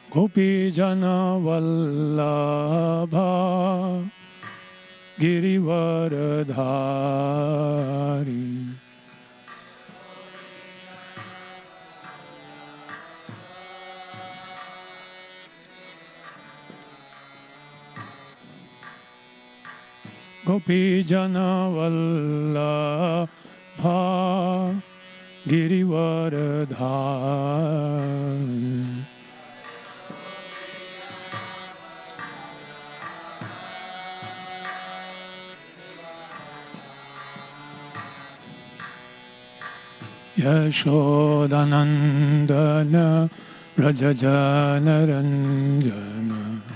गोपीजनवल्लभा गिरिवरधारी गोपीजनवल्लभा गिरिवरधारी यशोदानन्दन व्रजजनरञ्जन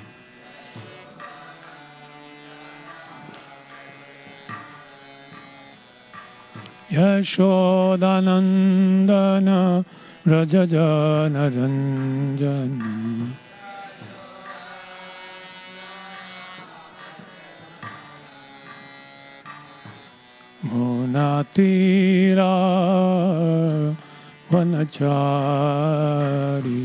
यशोदानन्दन व्रजजनरञ्जन मुनातीरा वनचारी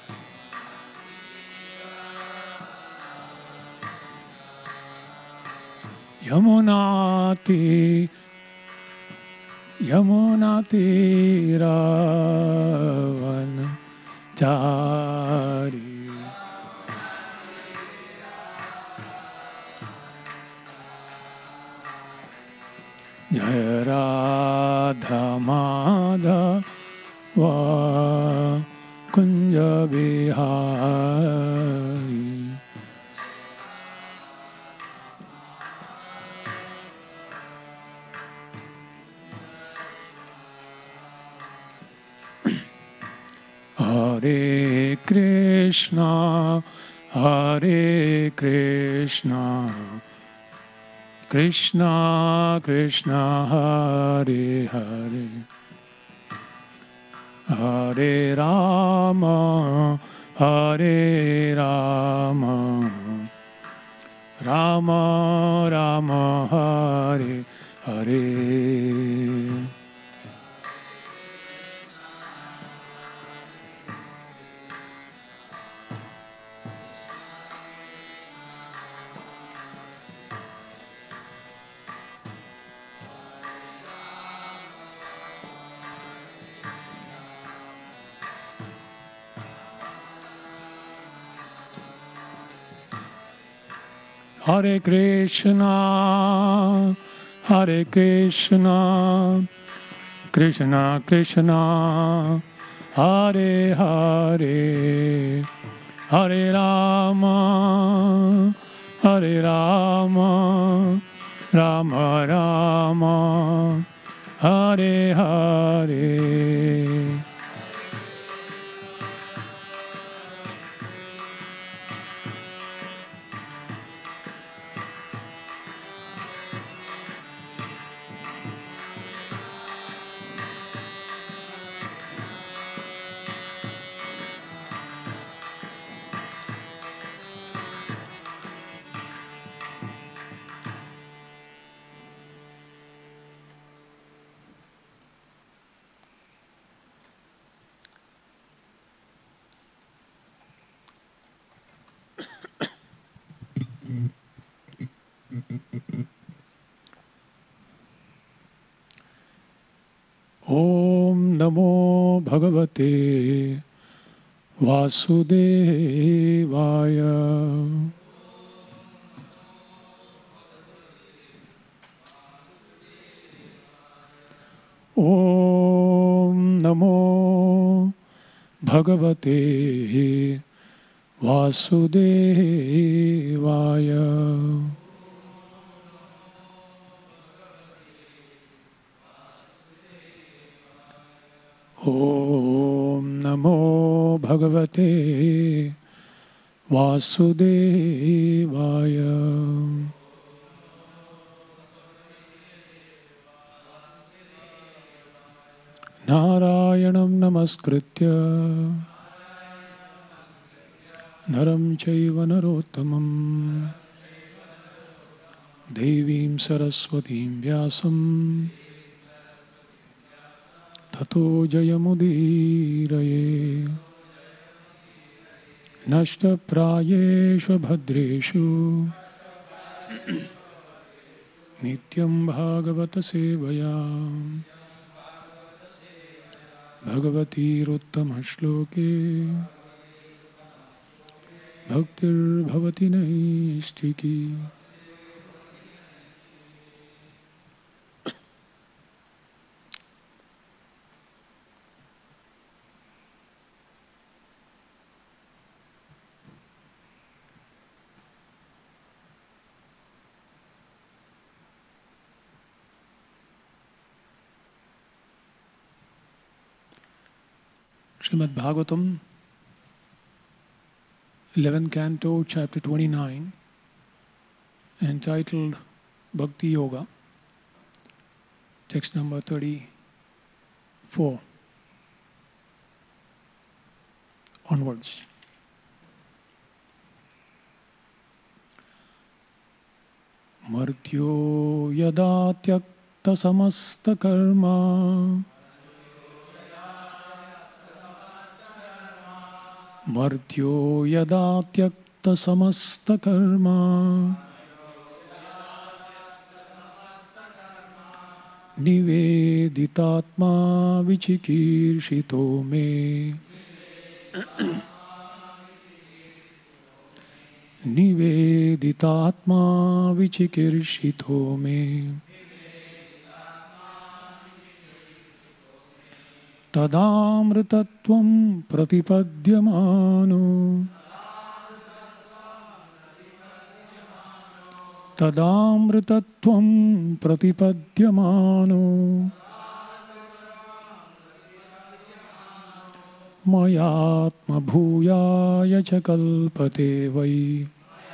यमुनातीरा वनचारी जय राधा माधव कुंज बिहारी हरे Krishna Krishna Krishna Hare Hare Hare Ram Ram Ram Hare Hare Hare Krishna, Krishna Krishna, Hare Hare, Hare Rama, Rama Rama, Hare Hare. ओम नमो भगवते वासुदेवाय। ओम नमो भगवते वासुदेवाय। ओम नमो भगवते वासुदेवाय। नारायणं नमस्कृत्य नरं चैव नरोत्तमं देवीं सरस्वतीं व्यासं ततो जयमुदीरये। नष्टप्रायेषु भद्रेषु नित्यं भागवत सेवया भगवतीरुत्तमश्लोके भक्तिर्भवति नैष्ठिकी। Srimad Bhagavatam, 11th Canto, Chapter 29, entitled Bhakti Yoga, text number 34, onwards. Martyo yada tyakta samasta karma Martyo yada tyakta samasta karma Niveditatma vichikirshito me Niveditatma vichikirshito me Tadamritatvam pratipadyamano Tadamritatvam pratipadyamano Mayatma bhuyaya cha kalpate vai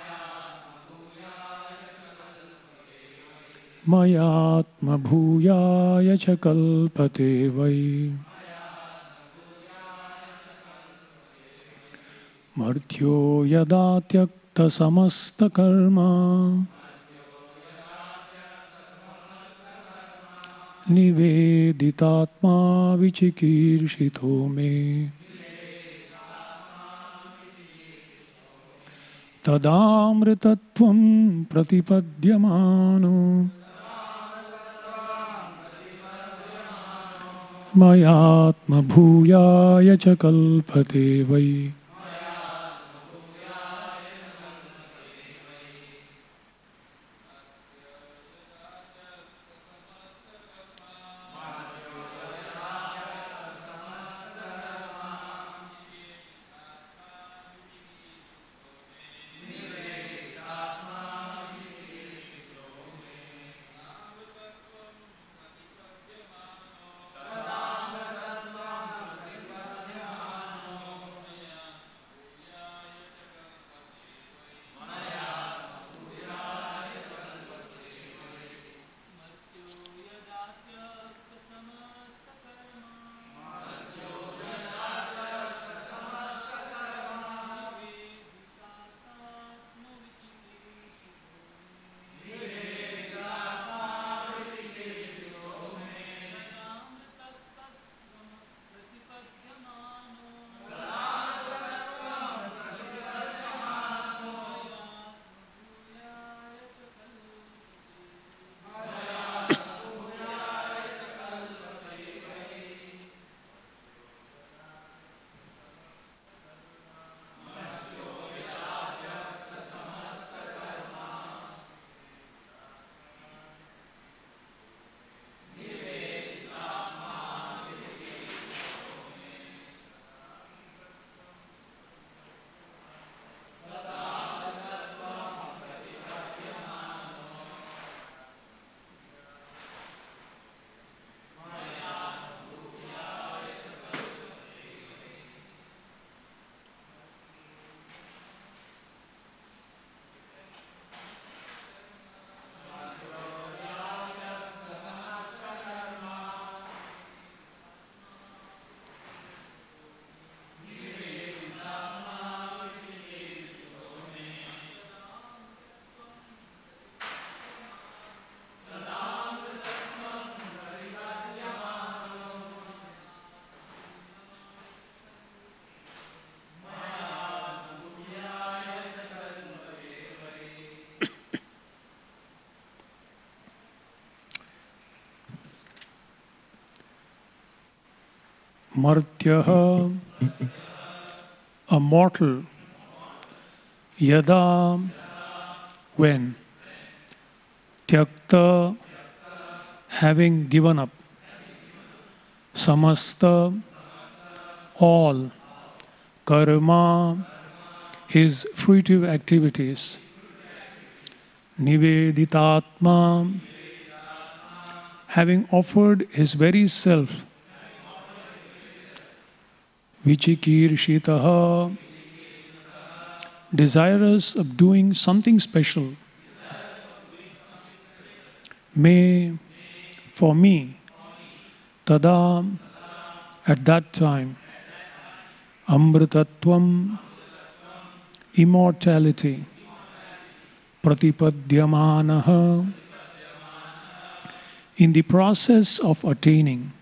Mayatma bhuyaya cha kalpate vai Martyo yada tyakta samasta karma Niveditatma vichikirshito me Tadamritatvam pratipadyamano Mayatma bhuyaya cha kalpate vai Martyah, a mortal, Yada, when, Tyakta, having given up, Samasta, all, Karma, his fruitive activities, Niveditatma, having offered his very self, Vichikirshitaha, desirous of doing something special, may, for me, tada, at that time, amritatvam, immortality, pratipadyamanaha, in the process of attaining,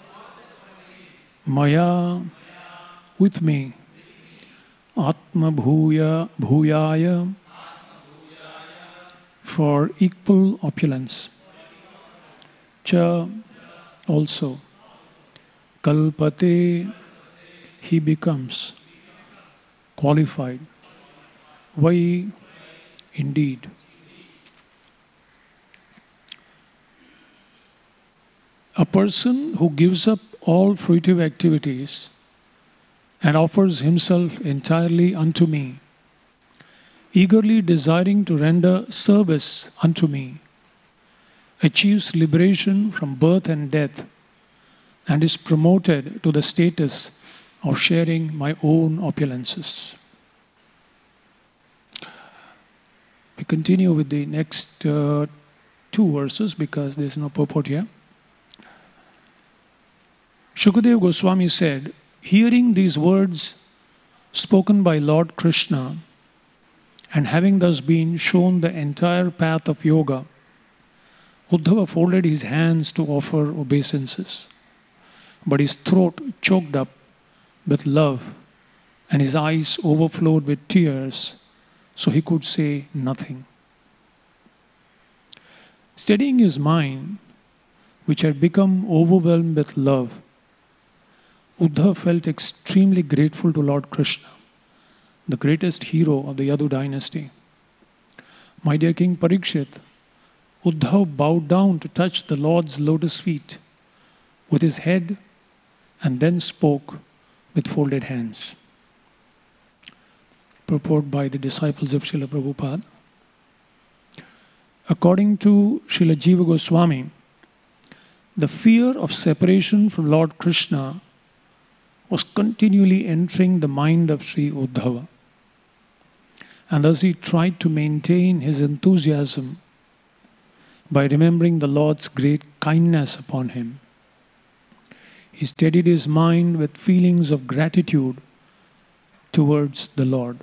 maya, with me, atma bhuyaya, for equal opulence, cha, also, kalpate, he becomes qualified, vai, indeed. A person who gives up all fruitive activities and offers himself entirely unto me, eagerly desiring to render service unto me, achieves liberation from birth and death, and is promoted to the status of sharing my own opulences. We continue with the next two verses because there is no purport here. Shukadeva Goswami said, hearing these words spoken by Lord Krishna and having thus been shown the entire path of yoga, Uddhava folded his hands to offer obeisances, but his throat choked up with love and his eyes overflowed with tears, so he could say nothing. Steadying his mind, which had become overwhelmed with love, Uddhava felt extremely grateful to Lord Krishna, the greatest hero of the Yadu dynasty. My dear King Parikshit, Uddhava bowed down to touch the Lord's lotus feet with his head and then spoke with folded hands. Purport by the disciples of Srila Prabhupada. According to Srila Jiva Goswami, the fear of separation from Lord Krishna was continually entering the mind of Sri Uddhava. And thus he tried to maintain his enthusiasm by remembering the Lord's great kindness upon him. He steadied his mind with feelings of gratitude towards the Lord.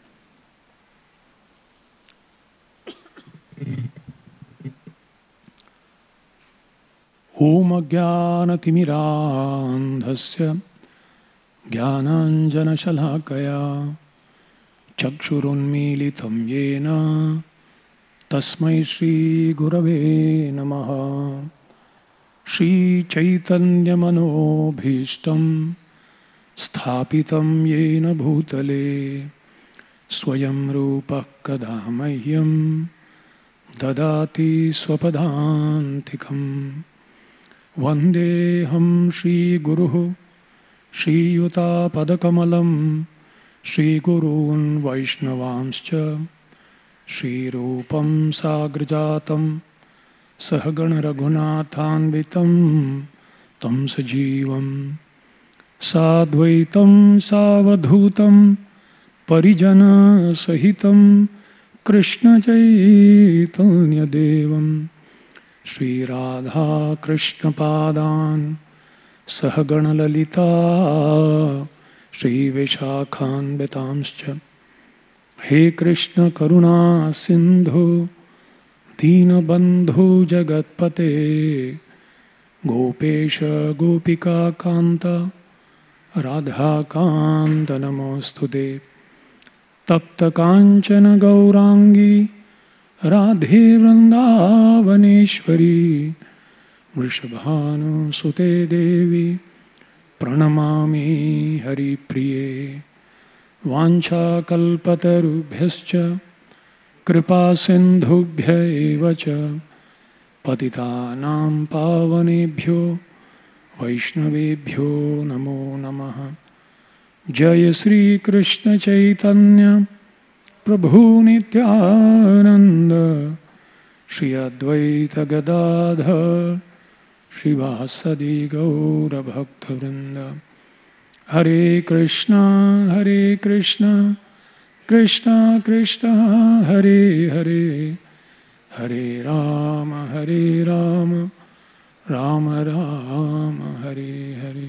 Om Ajnana Timirandhasya Jnananjana Shalakaya Chakshurunmilitam Yena Tasmai Shri Gurave Namaha Shri Chaitanya Manobhishtam Sthapitam Yena Bhutale Swayam Rupa Kadamahyam Dadati Swapadantikam Vandeham Shri Guruhu Shri Yuta Padakamalam Shri Gurun Vaishnavamscha Shri Rupam Sagrajatam Sahagana Raghunathanvitam Tam Sajivam Sadvaitam Savadhutam Parijana Sahitam Krishna Chaitanya Devam Shri Radha Krishna Padan Sahagana Lalita Shri Vishakhan Betamscha He Krishna Karuna Sindhu Dina Bandhu Jagatpate Gopesha Gopika Kanta Radha Kanta Namostude Tapta Kanchana Gaurangi Radhe Vrindavaneshwari Vrishabhanu Sute Devi प्रणमामि हरिप्रिये वाञ्छाकल्पतरुभ्यश्च कृपासिन्धुभ्य एव च पतितानां पावनेभ्यो वैष्णवेभ्यो नमो नमः। जय श्री कृष्ण चैतन्य प्रभु नित्यानंद श्री अद्वैत गदाधर श्रीवासदि गौर भक्तवृंद। हरे कृष्णा कृष्णा कृष्णा हरे हरे, हरे Ram Ram Ram Hare Hare.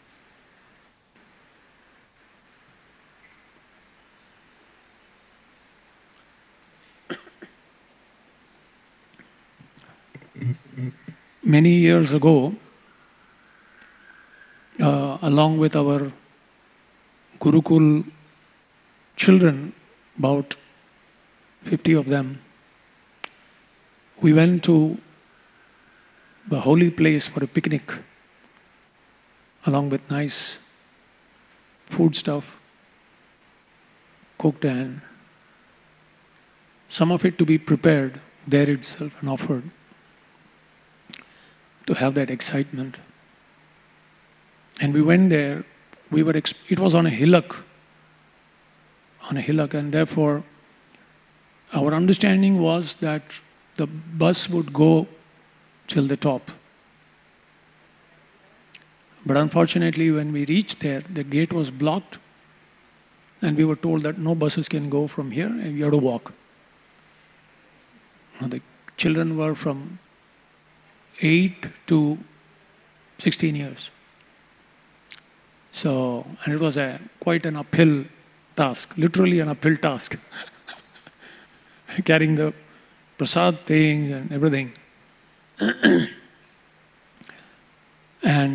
Many years ago, along with our Gurukul children, about 50 of them, we went to the holy place for a picnic, along with nice food stuff, cooked and some of it to be prepared there itself and offered, to have that excitement. And we went there, it was on a hillock, and therefore our understanding was that the bus would go till the top. But unfortunately, when we reached there, the gate was blocked and we were told that no buses can go from here and you have to walk. Now, the children were from 8 to 16 years. So, and it was quite an uphill task, literally an uphill task, carrying the prasad things and everything. And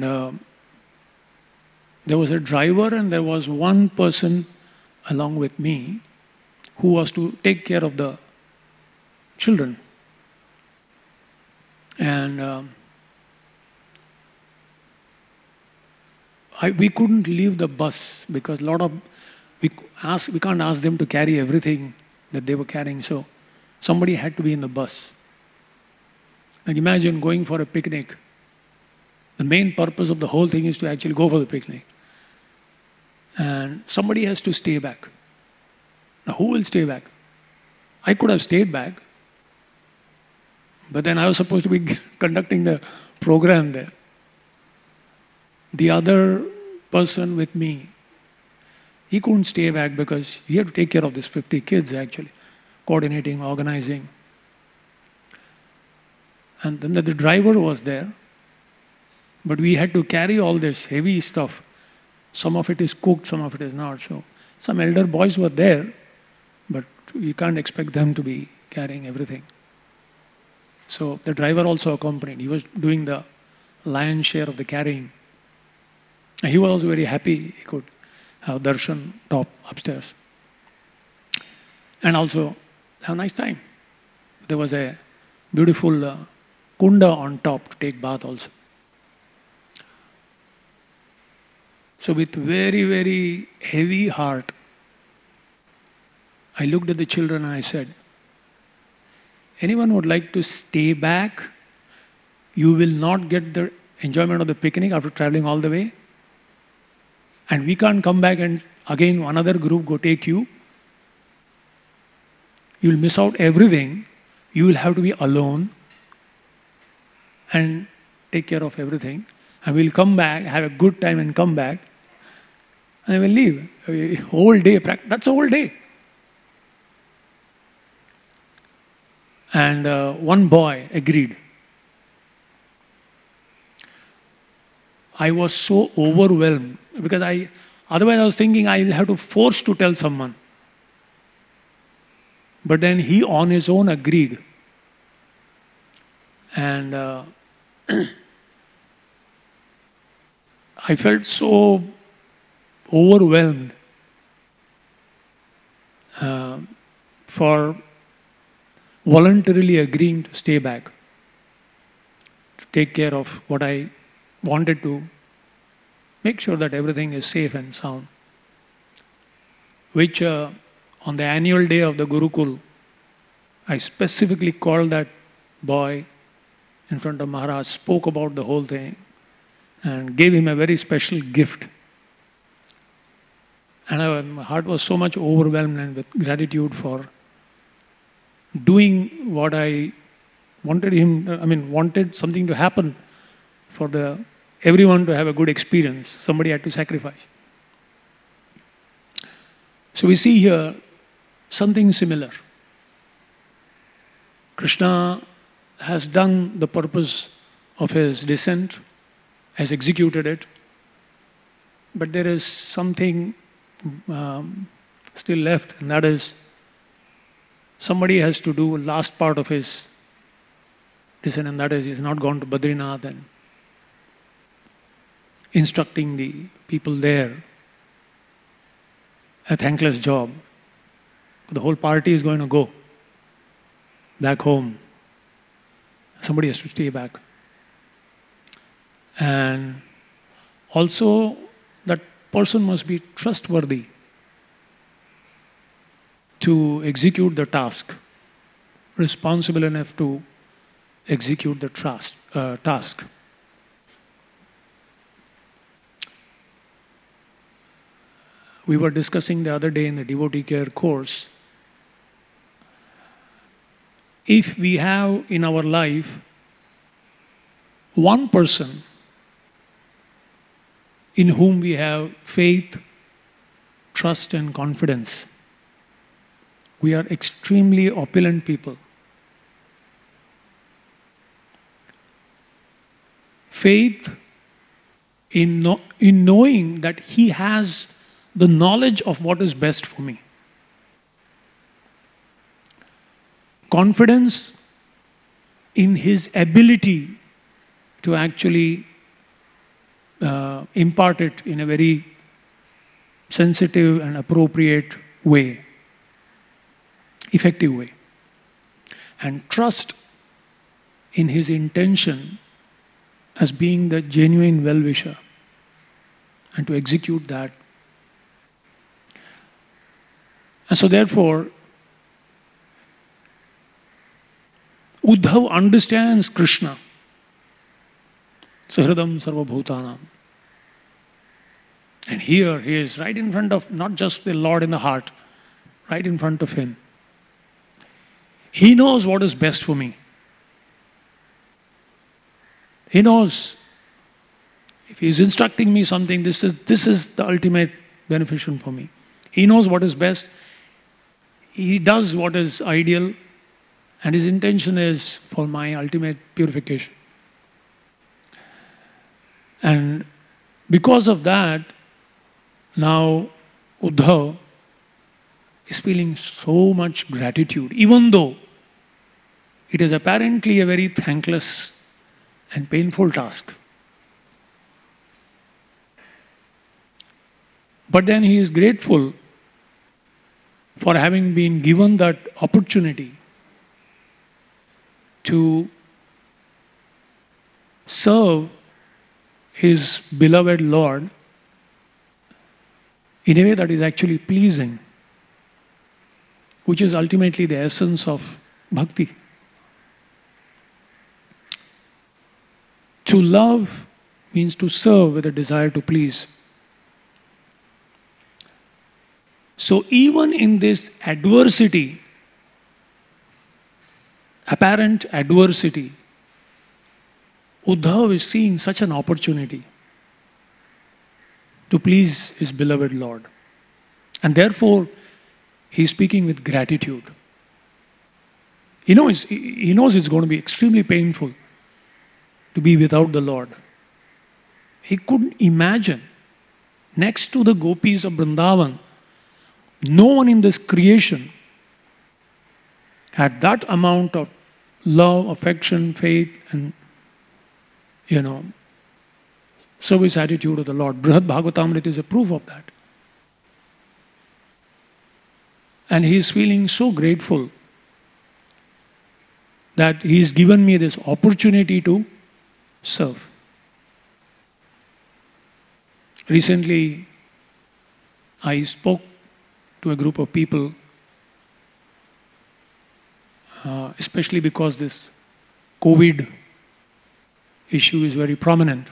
there was a driver and there was one person along with me who was to take care of the children. And we couldn't leave the bus because we can't ask them to carry everything that they were carrying, so somebody had to be in the bus. Like imagine going for a picnic. The main purpose of the whole thing is to actually go for the picnic. And somebody has to stay back. Now who will stay back? I could have stayed back, but then I was supposed to be conducting the program there. The other person with me, he couldn't stay back because he had to take care of these 50 kids actually, coordinating, organizing. And then the driver was there, but we had to carry all this heavy stuff. Some of it is cooked, some of it is not. So some elder boys were there, but you can't expect them to be carrying everything. So the driver also accompanied. He was doing the lion's share of the carrying. And he was also very happy he could have darshan top upstairs. And also have a nice time. There was a beautiful kunda on top to take bath also. So with very, very heavy heart, I looked at the children and I said, anyone would like to stay back? You will not get the enjoyment of the picnic after traveling all the way. And we can't come back and again another group go take you. You will miss out everything. You will have to be alone and take care of everything. And we'll come back, have a good time and come back. And we'll leave. A whole day, that's a whole day. And one boy agreed. I was so overwhelmed because otherwise I was thinking I will have to force to tell someone. But then he on his own agreed. And I felt so overwhelmed for voluntarily agreeing to stay back, to take care of what I wanted to make sure that everything is safe and sound. Which on the annual day of the Gurukul, I specifically called that boy in front of Maharaj, spoke about the whole thing, and gave him a very special gift. And my heart was so much overwhelmed and with gratitude for doing what I wanted something to happen for everyone to have a good experience. Somebody had to sacrifice. So we see here something similar. Krishna has done the purpose of his descent, has executed it, but there is something still left, and that is somebody has to do last part of his descent, and that is he's not gone to Badrinath and instructing the people there. A thankless job. The whole party is going to go back home. Somebody has to stay back. And also that person must be trustworthy to execute the task, responsible enough to execute the task. We were discussing the other day in the devotee care course, if we have in our life one person in whom we have faith, trust and confidence, we are extremely opulent people. Faith in knowing that he has the knowledge of what is best for me. Confidence in his ability to actually impart it in a very sensitive and appropriate way, effective way. And trust in his intention as being the genuine well-wisher and to execute that. And so therefore, Uddhav understands Krishna. Sahridam sarva bhutanam. And here he is right in front of not just the Lord in the heart, right in front of him. He knows what is best for me. He knows if he is instructing me something, this is the ultimate beneficial for me. He knows what is best. He does what is ideal, and his intention is for my ultimate purification. And because of that, now Uddhav is feeling so much gratitude, even though it is apparently a very thankless and painful task. But then he is grateful for having been given that opportunity to serve his beloved Lord in a way that is actually pleasing, which is ultimately the essence of bhakti. To love means to serve with a desire to please. So even in this adversity, apparent adversity, Uddhav is seeing such an opportunity to please his beloved Lord. And therefore, he is speaking with gratitude. He knows it's going to be extremely painful to be without the Lord. He couldn't imagine, next to the gopis of Vrindavan, no one in this creation had that amount of love, affection, faith, and service attitude of the Lord. Brihad Bhagavatamrita is a proof of that. And he is feeling so grateful that he has given me this opportunity to serve. Recently, I spoke to a group of people, especially because this COVID issue is very prominent.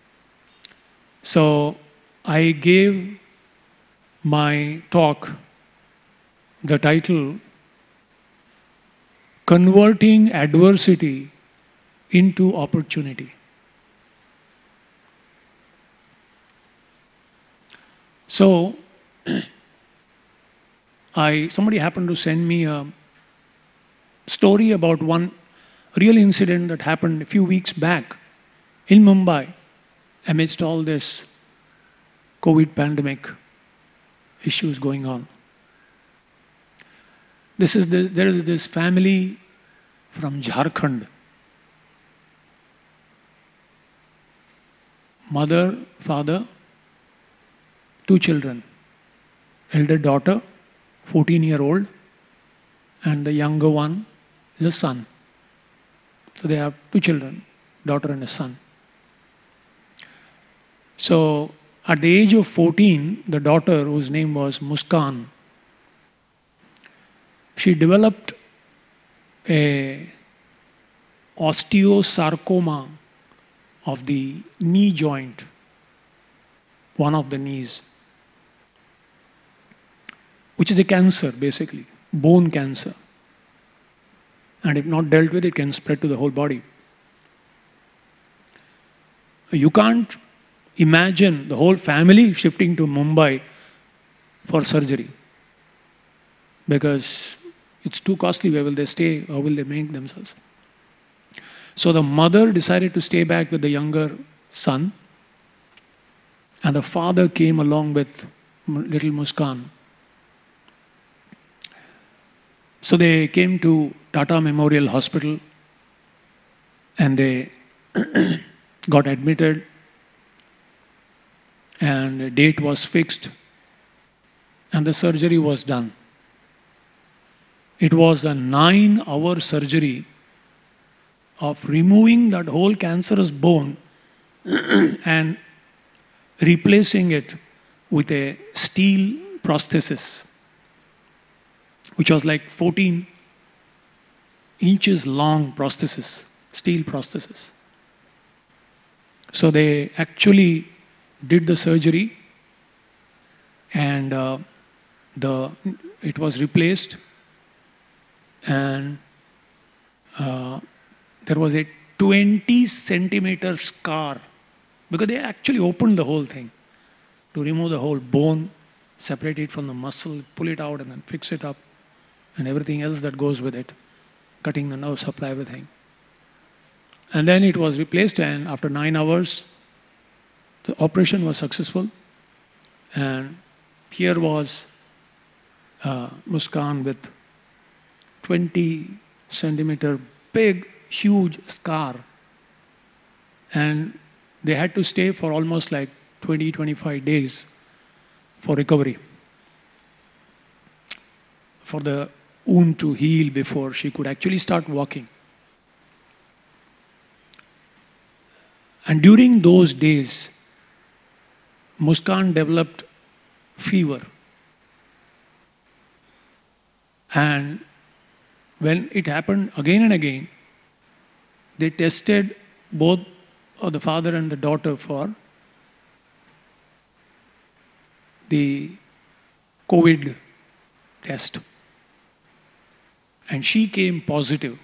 So I gave my talk the title, Converting Adversity into Opportunity. So somebody happened to send me a story about one real incident that happened a few weeks back in Mumbai amidst all this COVID pandemic issues going on. There is this family from Jharkhand. Mother, father, 2 children. Elder daughter, 14-year-old, and the younger one is a son. So they have 2 children, daughter and a son. So at the age of 14, the daughter, whose name was Muskan, she developed a osteosarcoma of the knee joint, one of the knees, which is a cancer basically, bone cancer. And if not dealt with, it can spread to the whole body. You can't imagine the whole family shifting to Mumbai for surgery because it's too costly. Where will they stay? How will they make themselves? So the mother decided to stay back with the younger son, and the father came along with little Muskan. So they came to Tata Memorial Hospital and they got admitted, and a date was fixed and the surgery was done. It was a 9-hour surgery of removing that whole cancerous bone and replacing it with a steel prosthesis, which was like 14 inches long prosthesis, steel prosthesis. So they actually did the surgery and it was replaced, and there was a 20-centimeter scar because they actually opened the whole thing to remove the whole bone, separate it from the muscle, pull it out and then fix it up and everything else that goes with it, cutting the nerve supply, everything. And then it was replaced, and after 9 hours, the operation was successful. And here was Muskan with 20-centimeter big, huge scar. And they had to stay for almost like 20-25 days for recovery, for the wound to heal before she could actually start walking. And during those days, Muskan developed fever. And when it happened again and again, they tested both the father and the daughter for the COVID test. And she came positive.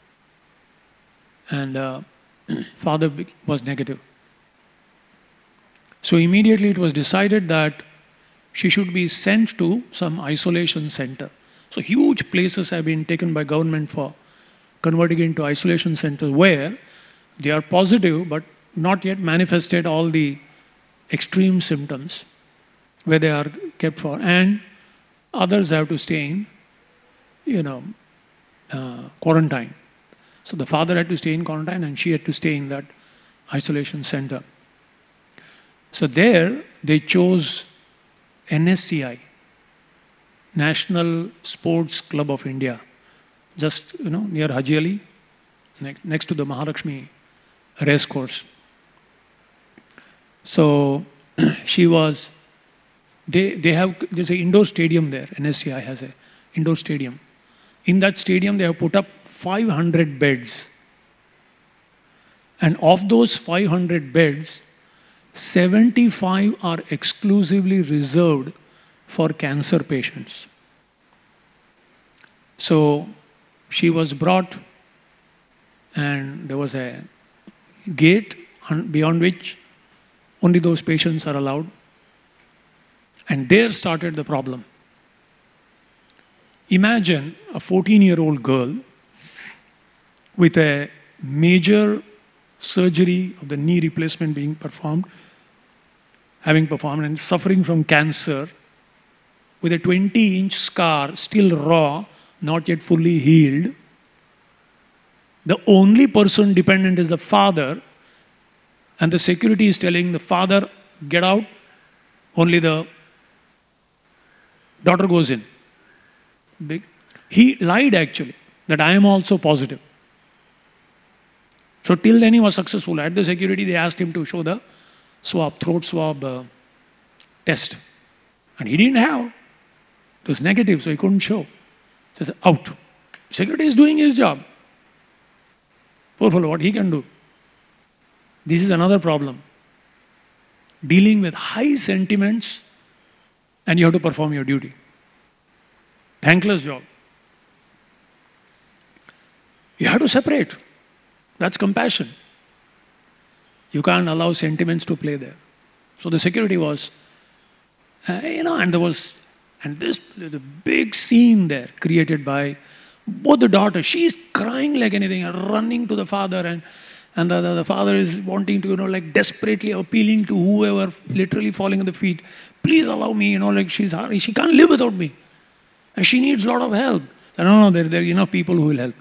And father was negative. So immediately it was decided that she should be sent to some isolation center. So huge places have been taken by government for converting into isolation centers where they are positive but not yet manifested all the extreme symptoms, where they are kept for, and others have to stay in, quarantine. So the father had to stay in quarantine and she had to stay in that isolation center. So there they chose NSCI, National Sports Club of India, just near Haji Ali, next to the Mahalakshmi race course. So she was, there's an indoor stadium there. NSCI has an indoor stadium. In that stadium, they have put up 500 beds. And of those 500 beds, 75 are exclusively reserved for cancer patients. So she was brought, and there was a gate beyond which only those patients are allowed. And there started the problem. Imagine a 14-year-old girl with a major surgery of the knee replacement being performed, having performed, and suffering from cancer, with a 20-inch scar, still raw, not yet fully healed. The only person dependent is the father, and the security is telling the father, get out, only the daughter goes in. He lied actually, that I am also positive. So till then he was successful. At the security, they asked him to show the swab, throat swab test. And he didn't have. It was negative, so he couldn't show. So he said, out. Security is doing his job. Poor fellow, what he can do? This is another problem. Dealing with high sentiments, and you have to perform your duty. Thankless job. You have to separate. That's compassion. You can't allow sentiments to play there. So the security was, and there was, the big scene there created by both the daughters. She's crying like anything, running to the father, and the father is wanting to, like desperately appealing to whoever, literally falling at the feet. Please allow me, like she can't live without me. And she needs a lot of help. No, there are enough people who will help.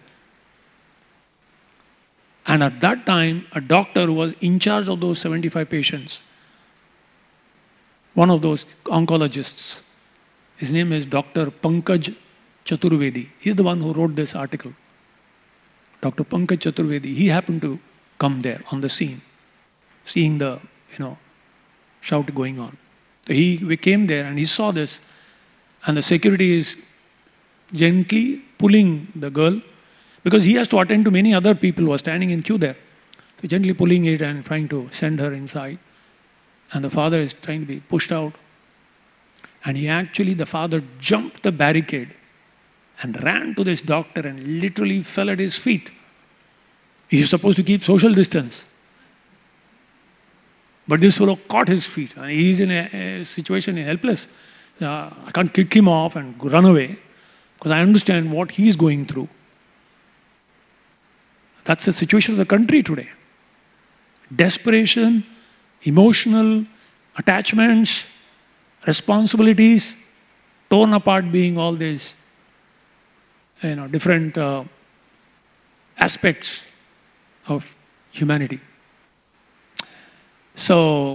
And at that time, a doctor who was in charge of those 75 patients, one of those oncologists, his name is Dr. Pankaj Chaturvedi. He's the one who wrote this article. Dr. Pankaj Chaturvedi, he happened to come there on the scene, seeing the, shout going on. So we came there and he saw this, and the security is gently pulling the girl, because he has to attend to many other people who are standing in queue there. So gently pulling it and trying to send her inside. And the father is trying to be pushed out. And the father jumped the barricade and ran to this doctor and literally fell at his feet. He is supposed to keep social distance. But this fellow caught his feet, and he is in a situation, helpless. I can't kick him off and run away, because I understand what he is going through. That's the situation of the country today. Desperation, emotional attachments, responsibilities, torn apart being all these different aspects of humanity. So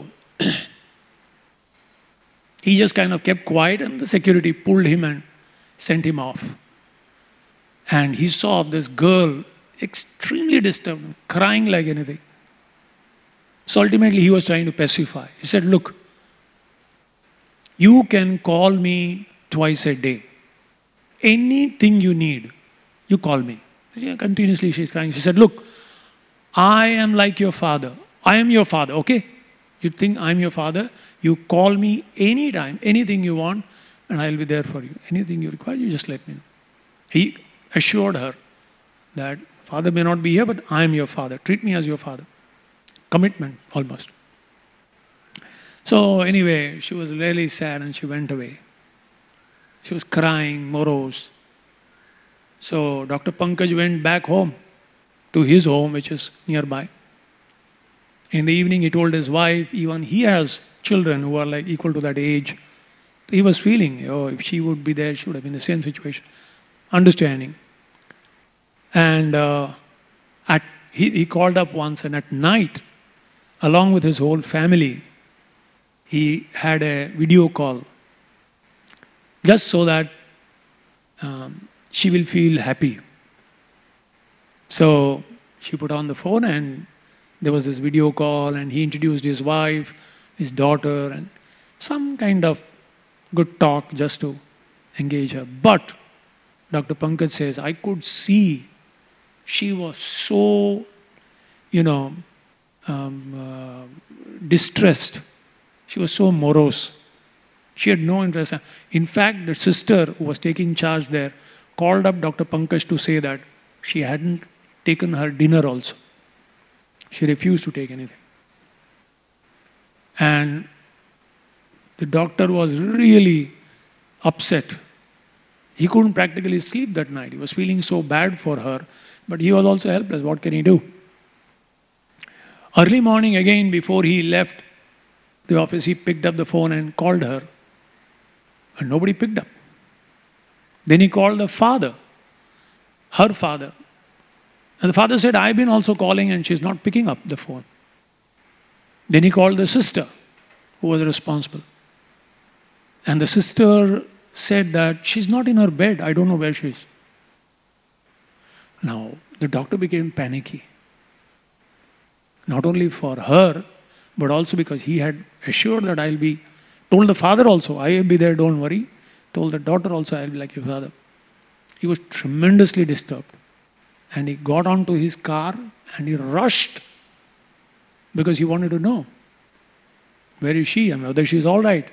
he just kind of kept quiet, and the security pulled him and sent him off. And he saw this girl extremely disturbed, crying like anything. So ultimately he was trying to pacify. He said, look, you can call me twice a day. Anything you need, you call me. Continuously she's crying. She said, look, I am like your father. I am your father, okay? You think I'm your father? You call me anytime, anything you want, and I'll be there for you. Anything you require, you just let me know. He assured her that father may not be here, but I am your father. Treat me as your father. Commitment, almost. So anyway, she was really sad and she went away. She was crying, morose. So Dr. Pankaj went back home, to his home, which is nearby. In the evening, he told his wife, even he has children who are like equal to that age. He was feeling, if she would be there, she would have been in the same situation. Understanding. And he called up once, and at night, along with his whole family, he had a video call, just so that she will feel happy. So she put on the phone, and there was this video call, and he introduced his wife, his daughter, and some kind of good talk just to engage her. But Dr. Pankaj says, I could see she was so, distressed. She was so morose. She had no interest. In fact, the sister who was taking charge there called up Dr. Pankaj to say that she hadn't taken her dinner also. She refused to take anything. And the doctor was really upset. He couldn't practically sleep that night. He was feeling so bad for her, but he was also helpless. What can he do? Early morning again, before he left the office, he picked up the phone and called her. And nobody picked up. Then he called the father, her father. And the father said, I've been also calling and she's not picking up the phone. Then he called the sister, who was responsible. And the sister said that she's not in her bed. I don't know where she is. Now, the doctor became panicky. Not only for her, but also because he had assured that told the father also, I will be there, don't worry. Told the daughter also, I'll be like your father. He was tremendously disturbed. And he got onto his car and he rushed because he wanted to know, where is she? Whether she's all right.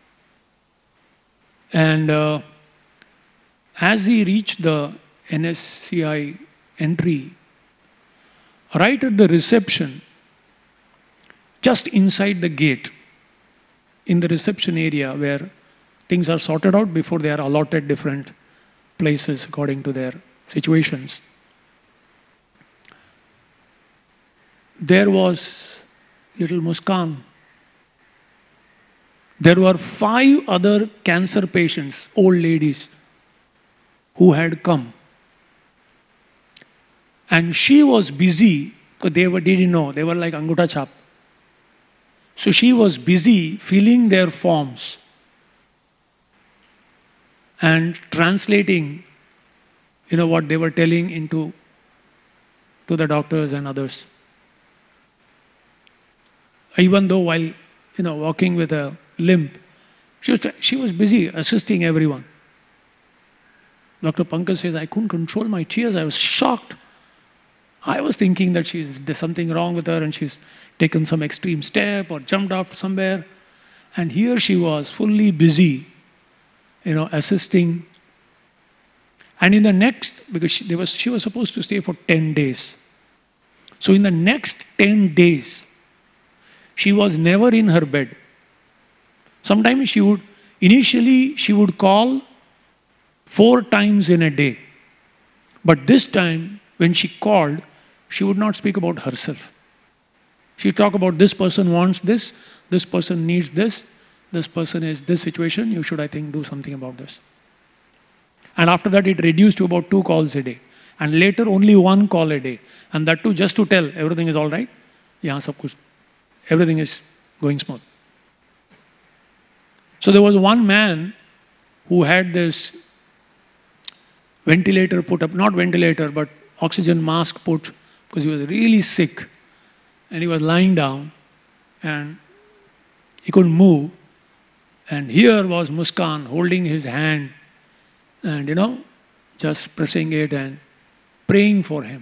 And as he reached the NSCI entry, right at the reception, just inside the gate, in the reception area where things are sorted out before they are allotted different places according to their situations, there was little Muskan. There were 5 other cancer patients, old ladies, who had come. And she was busy, because they didn't know, they were like Anguta Chap. So she was busy filling their forms and translating, what they were telling to the doctors and others. Even though while, walking with a limp, she was busy assisting everyone. Dr. Pankaj says, I couldn't control my tears. I was shocked. I was thinking that there's something wrong with her and she's taken some extreme step or jumped off somewhere. And here she was, fully busy, assisting. And in the next, because she was supposed to stay for 10 days. So in the next 10 days, she was never in her bed. Sometimes initially she would call 4 times in a day. But this time, when she called, she would not speak about herself. She would talk about this person wants this person needs this person is this situation, you should, I think, do something about this. And after that, it reduced to about 2 calls a day. And later, only 1 call a day. And that too, just to tell, everything is all right. Yeah, everything is going smooth. So there was one man who had this ventilator put up, not ventilator, but oxygen mask put, because he was really sick. And he was lying down and he couldn't move. And here was Muskan holding his hand and, just pressing it and praying for him.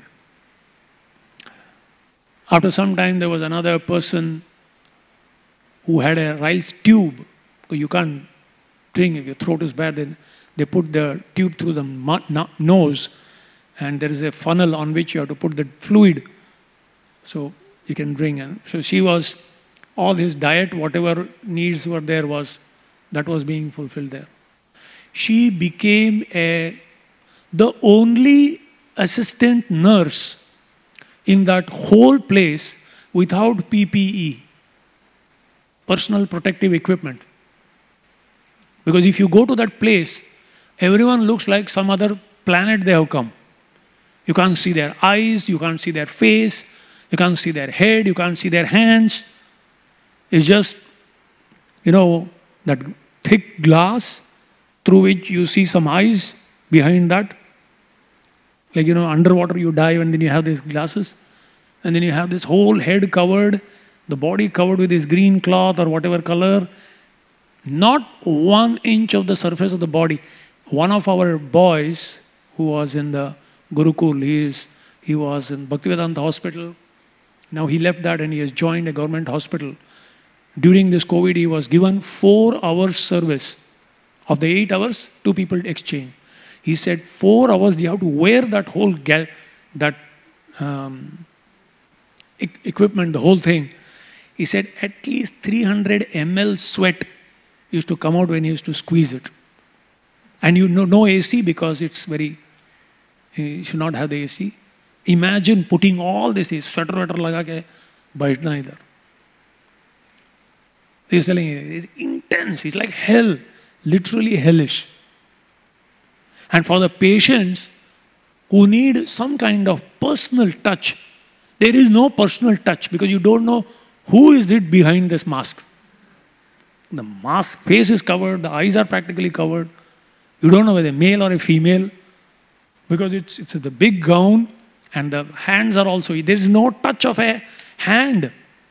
After some time, there was another person who had a rice tube. Because you can't drink if your throat is bad. Then they put the tube through the nose, and there is a funnel on which you have to put the fluid so you can drink. And so she was, all his diet, whatever needs were there, that was being fulfilled there. She became the only assistant nurse in that whole place without PPE, personal protective equipment. Because if you go to that place, everyone looks like some other planet they have come. You can't see their eyes, you can't see their face, you can't see their head, you can't see their hands. It's just, that thick glass through which you see some eyes behind that. Like, underwater you dive and then you have these glasses. And then you have this whole head covered, the body covered with this green cloth or whatever color. Not 1 inch of the surface of the body. One of our boys who was in the Gurukul, he was in Bhaktivedanta hospital. Now he left that and he has joined a government hospital. During this COVID, he was given 4 hours service. Of the 8 hours, 2 people exchange. He said 4 hours you have to wear that whole equipment, the whole thing. He said at least 300 ml sweat used to come out when he used to squeeze it. And you know, no AC because it's very, you should not have the AC. Imagine putting all this sweater laga ke baithna idhar. He's telling you, it's intense, it's like hell, literally hellish. And for the patients who need some kind of personal touch, there is no personal touch because you don't know who is it behind this mask. The mask, face is covered, the eyes are practically covered. You don't know whether male or a female because it's the big gown and the hands are also, there is no touch of a hand.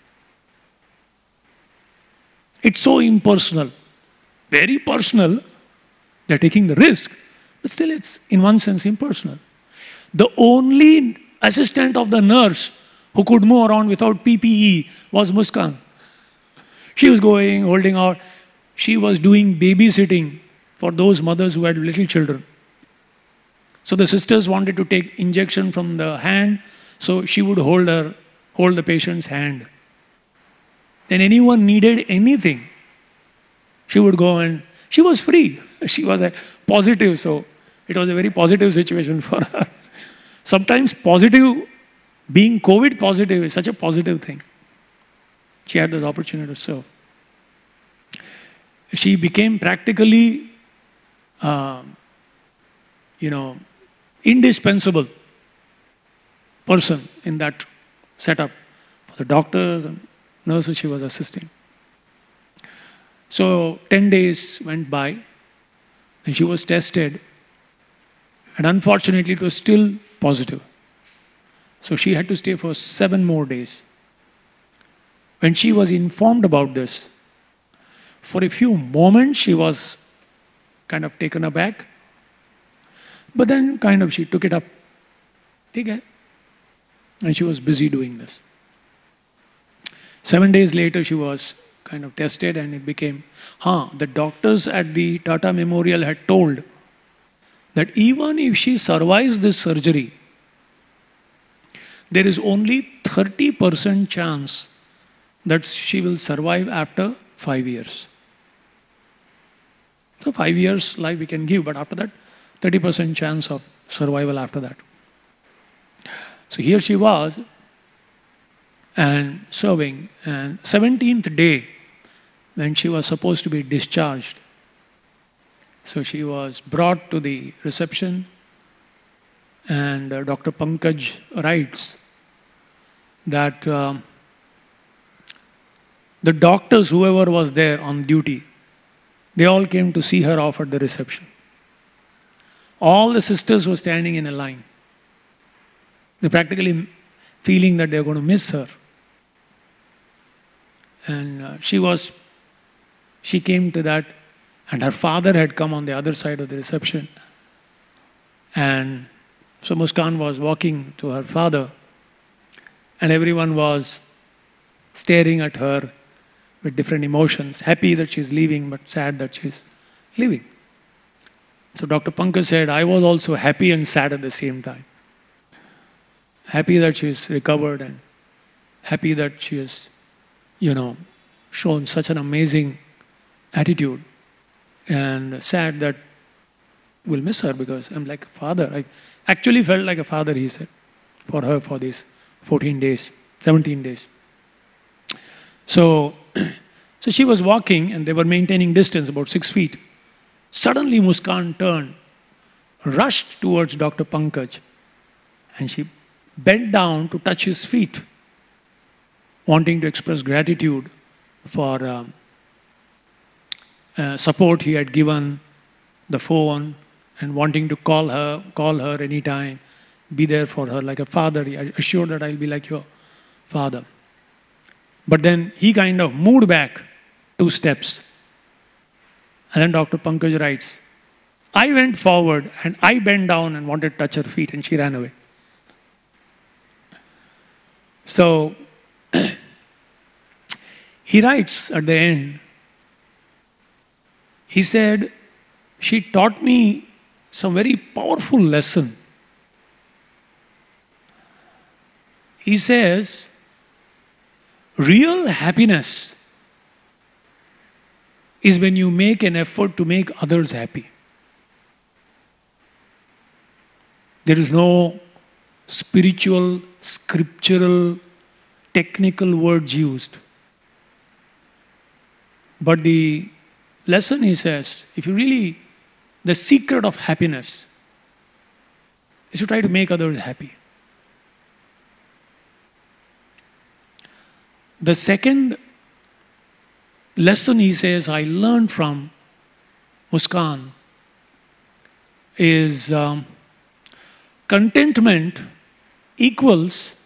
It's so impersonal, very personal. They're taking the risk, but still it's in one sense impersonal. The only assistant of the nurse who could move around without PPE was Muskan. She was going, holding out. She was doing babysitting for those mothers who had little children. So the sisters wanted to take injection from the hand, so she would hold the patient's hand. Then anyone needed anything, she would go and she was free. She was a positive, so it was a very positive situation for her. Sometimes positive, being COVID positive is such a positive thing. She had this opportunity to serve. She became practically, indispensable person in that setup for the doctors and nurses she was assisting. So 10 days went by and she was tested and unfortunately it was still positive. So she had to stay for 7 more days. When she was informed about this, for a few moments she was kind of taken aback, but then kind of she took it up. And she was busy doing this. 7 days later she was kind of tested and it became, the doctors at the Tata Memorial had told that even if she survives this surgery, there is only 30% chance that she will survive after 5 years. So 5 years life we can give, but after that, 30% chance of survival after that. So here she was and serving, and 17th day when she was supposed to be discharged, so she was brought to the reception and Dr. Pankaj writes that the doctors, whoever was there on duty, they all came to see her off at the reception. All the sisters were standing in a line. They practically feeling that they're going to miss her. And she came to that, and her father had come on the other side of the reception. And so Muskan was walking to her father, and everyone was staring at her with different emotions, happy that she's leaving, but sad that she's leaving. So Dr. Pankaj said, I was also happy and sad at the same time. Happy that she's recovered and happy that she has, shown such an amazing attitude, and sad that we'll miss her because I'm like a father. I actually felt like a father, he said, for her for these 14 days, 17 days. So she was walking and they were maintaining distance, about 6 feet. Suddenly Muskan turned, rushed towards Dr. Pankaj, and she bent down to touch his feet, wanting to express gratitude for support he had given, the phone, and wanting to call her anytime, be there for her like a father. He assured that I'll be like your father. But then he kind of moved back 2 steps And then Dr. Pankaj writes, I went forward and I bent down and wanted to touch her feet and she ran away. So, he writes at the end, he said, she taught me some very powerful lesson. He says, real happiness is when you make an effort to make others happy. There is no spiritual, scriptural, technical words used. But the lesson, he says, if you really, the secret of happiness is to try to make others happy. The second lesson, he says, I learned from Muskan is contentment equals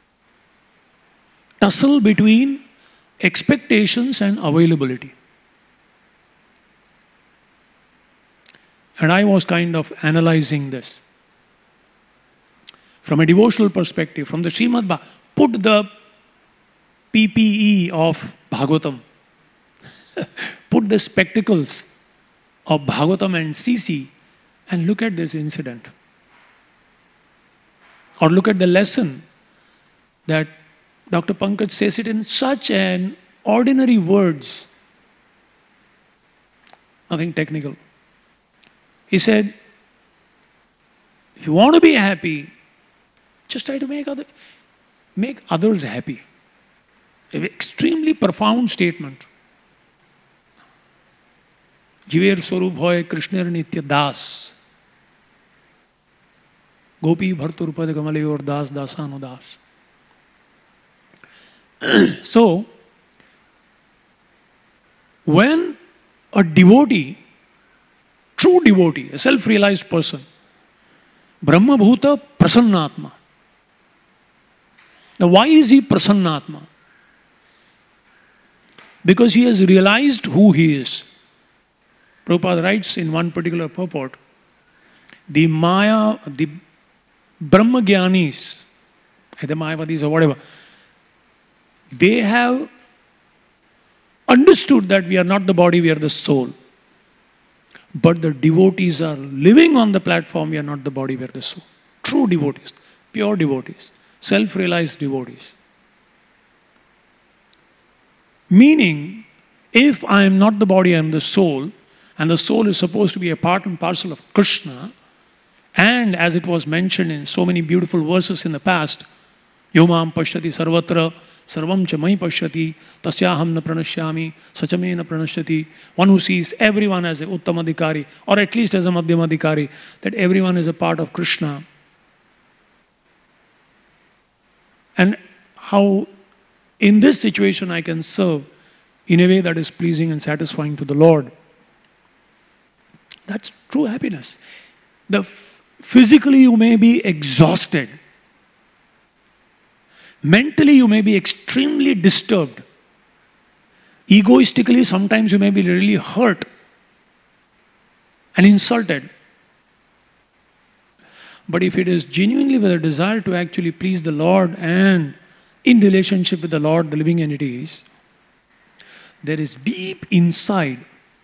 tussle between expectations and availability. And I was kind of analyzing this from a devotional perspective, from the Srimad Bhagavatam. Put the PPE of Bhagavatam, put the spectacles of Bhagavatam and CC and look at this incident. Or look at the lesson that Dr. Pankaj says it in such an ordinary words, nothing technical. He said, if you want to be happy, just try to make others happy. An extremely profound statement. Jiver Swarup hoy Krishner Nitya Das. Gopi Bharturpad Gamalayor Das Dasanu Das. So, when a devotee, true devotee, a self-realized person, Brahma Bhuta Prasannatma. Now why is he Prasannatma? Because he has realized who he is. Prabhupada writes in one particular purport, the Maya, the Brahma Gyanis, either Mayavadis or whatever, they have understood that we are not the body, we are the soul. But the devotees are living on the platform, we are not the body, we are the soul. True devotees, pure devotees, self-realized devotees. Meaning, if I am not the body, I am the soul, and the soul is supposed to be a part and parcel of Krishna, and as it was mentioned in so many beautiful verses in the past, Yomam pashyati sarvatra, sarvam cha mai pashyati, tasyaham na pranashyami, sachame na pranashyati. One who sees everyone as a uttamadhikari, or at least as a madhyamadhikari, that everyone is a part of Krishna. And how in this situation I can serve in a way that is pleasing and satisfying to the Lord. That's true happiness. Physically you may be exhausted. Mentally you may be extremely disturbed. Egoistically sometimes you may be really hurt and insulted. But if it is genuinely with a desire to actually please the Lord and in relationship with the Lord, the living entities, there is deep inside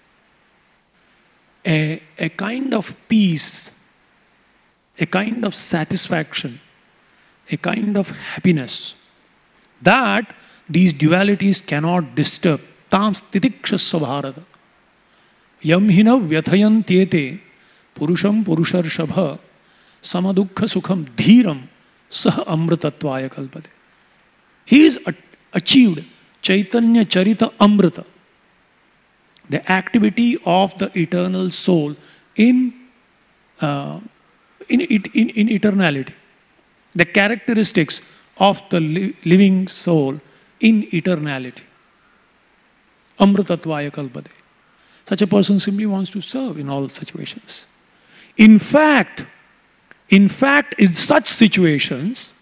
a kind of peace, a kind of satisfaction, a kind of happiness that these dualities cannot disturb. Tam stitikshasya bharata. Yam hina vyathayantyete purusham purusharshabha samadukha sukham dhiram sah amritatvaya kalpate. He is achieved Chaitanya Charita Amrita, the activity of the eternal soul in eternality, the characteristics of the living soul in eternality. Amritatvaya kalpate. Such a person simply wants to serve in all situations. In fact, in such situations,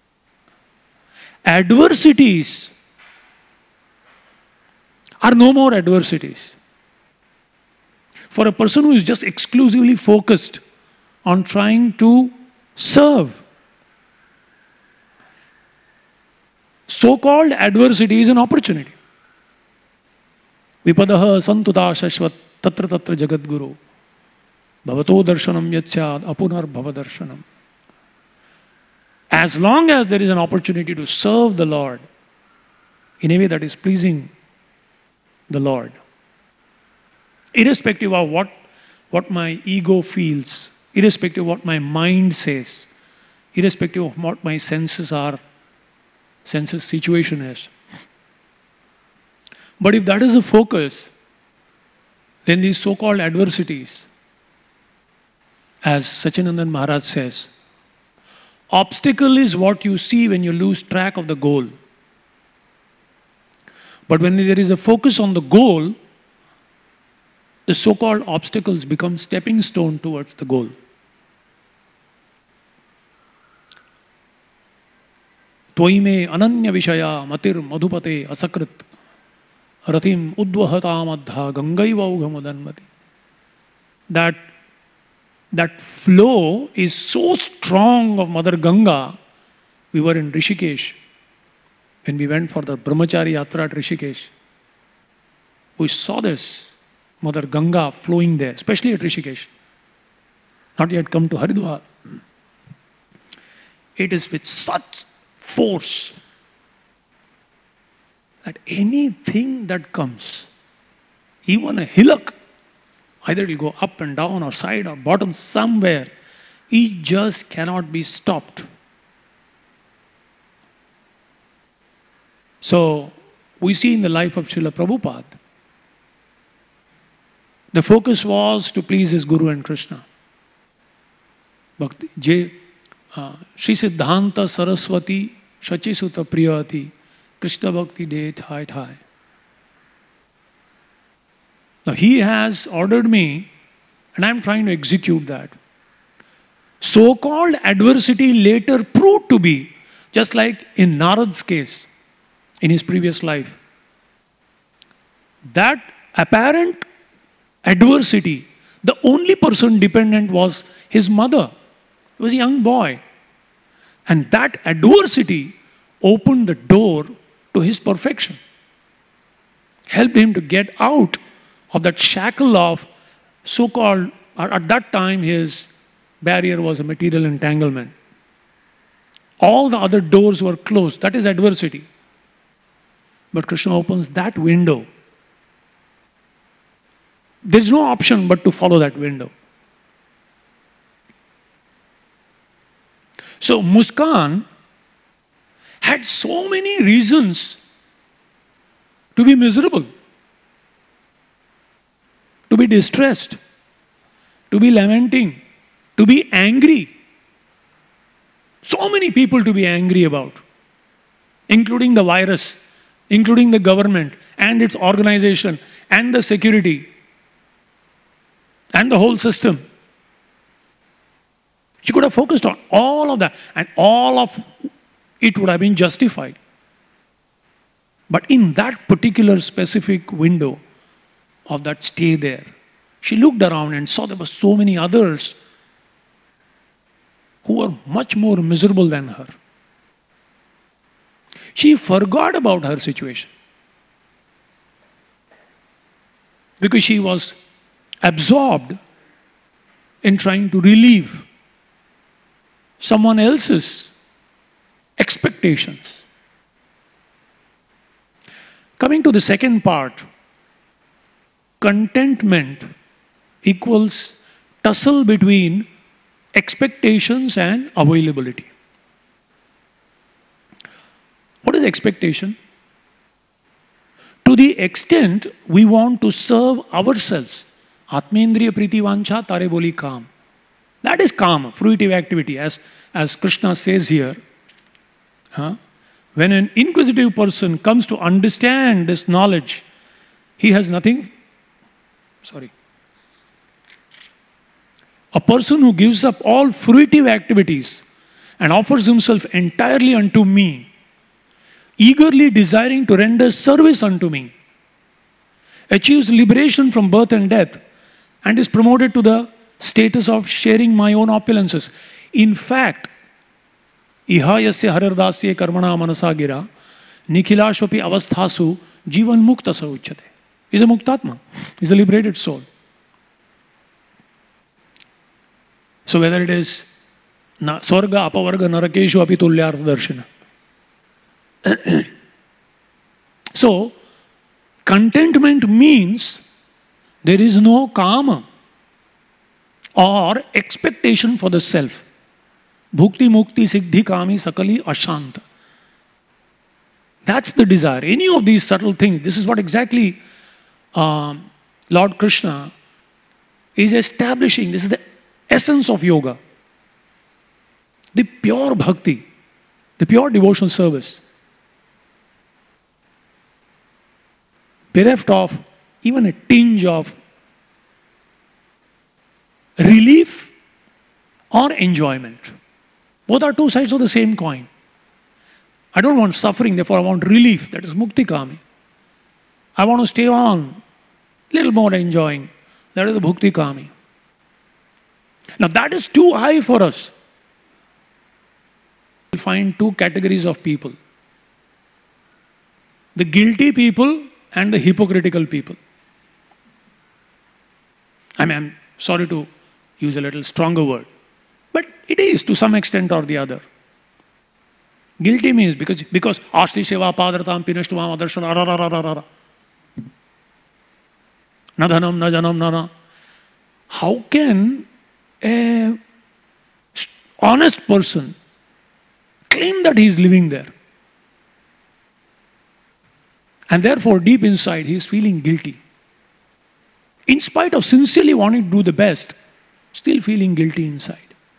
adversities are no more adversities. for a person who is just exclusively focused on trying to serve. So-called adversity is an opportunity. Vipadaha santuta shashvat tatra tatra jagadguru bhavato darshanam yatsyad apunar bhavadarshanam. As long as there is an opportunity to serve the Lord in a way that is pleasing the Lord, irrespective of what my ego feels, irrespective of what my mind says, irrespective of what my senses situation is. But if that is the focus, then these so-called adversities, as Sachinandan Maharaj says, obstacle is what you see when you lose track of the goal. But when there is a focus on the goal, the so-called obstacles become stepping stone towards the goal. Tvaime ananya vishaya matir madhupate asakrit ratim udvahata madha gangaiva ughamudanmati. That flow is so strong of Mother Ganga. We were in Rishikesh when we went for the Brahmachari Yatra at Rishikesh. We saw this Mother Ganga flowing there, especially at Rishikesh. Not yet come to Haridwar. It is with such force that anything that comes, even a hillock, either it will go up and down or side or bottom somewhere, it just cannot be stopped. So, we see in the life of Srila Prabhupada, the focus was to please his Guru and Krishna. Bhakti, Shri Siddhanta Saraswati Shachisuta Priyati Krishna Bhakti De Thai Thai. Now he has ordered me and I am trying to execute that. So-called adversity later proved to be, just like in Narad's case, in his previous life, that apparent adversity, the only person dependent was his mother. He was a young boy. And that adversity opened the door to his perfection. Helped him to get out of that shackle of so-called, at that time his barrier was a material entanglement. All the other doors were closed. That is adversity. But Krishna opens that window. There is no option but to follow that window. So Muskan had so many reasons to be miserable, to be distressed, to be lamenting, to be angry. So many people to be angry about, including the virus, including the government and its organization and the security and the whole system. She could have focused on all of that and all of it would have been justified. But in that particular specific window of that stay there, she looked around and saw there were so many others who were much more miserable than her. She forgot about her situation because she was absorbed in trying to relieve someone else's expectations. Coming to the second part, contentment equals tussle between expectations and availability. What is expectation? To the extent we want to serve ourselves, Atmendriya Priti Vancha Tare Boli Kam. That is calm, fruitive activity, as Krishna says here. When an inquisitive person comes to understand this knowledge, he has nothing. A person who gives up all fruitive activities and offers himself entirely unto me, eagerly desiring to render service unto me, achieves liberation from birth and death, and is promoted to the status of sharing my own opulences. In fact, iha yasya haridasya karmana manasa gira nikhilashopi avasthasu jivan mukta sa uchyate. He's a muktatma. He's a liberated soul. So whether it is swarga, apavarga, narakeshu api tulyartha darshana. So, contentment means there is no kama or expectation for the self. Bhukti, mukti, siddhi, kami, sakali, ashanta. That's the desire. Any of these subtle things, this is what exactly Lord Krishna is establishing. This is the essence of yoga. The pure bhakti, the pure devotional service. Bereft of even a tinge of relief or enjoyment. Both are two sides of the same coin. I don't want suffering, therefore I want relief. That is mukti kami. I want to stay on, little more enjoying. That is the bhukti kami. Now that is too high for us. You'll find two categories of people. The guilty people and the hypocritical people. I mean, I'm sorry to use a little stronger word, but it is to some extent or the other. Guilty means because ashti seva padratam pinashtuvam adarshana rarararara. Na dhanam, na janam, na. How can a honest person claim that he is living there? And therefore, deep inside, he is feeling guilty. In spite of sincerely wanting to do the best, still feeling guilty inside.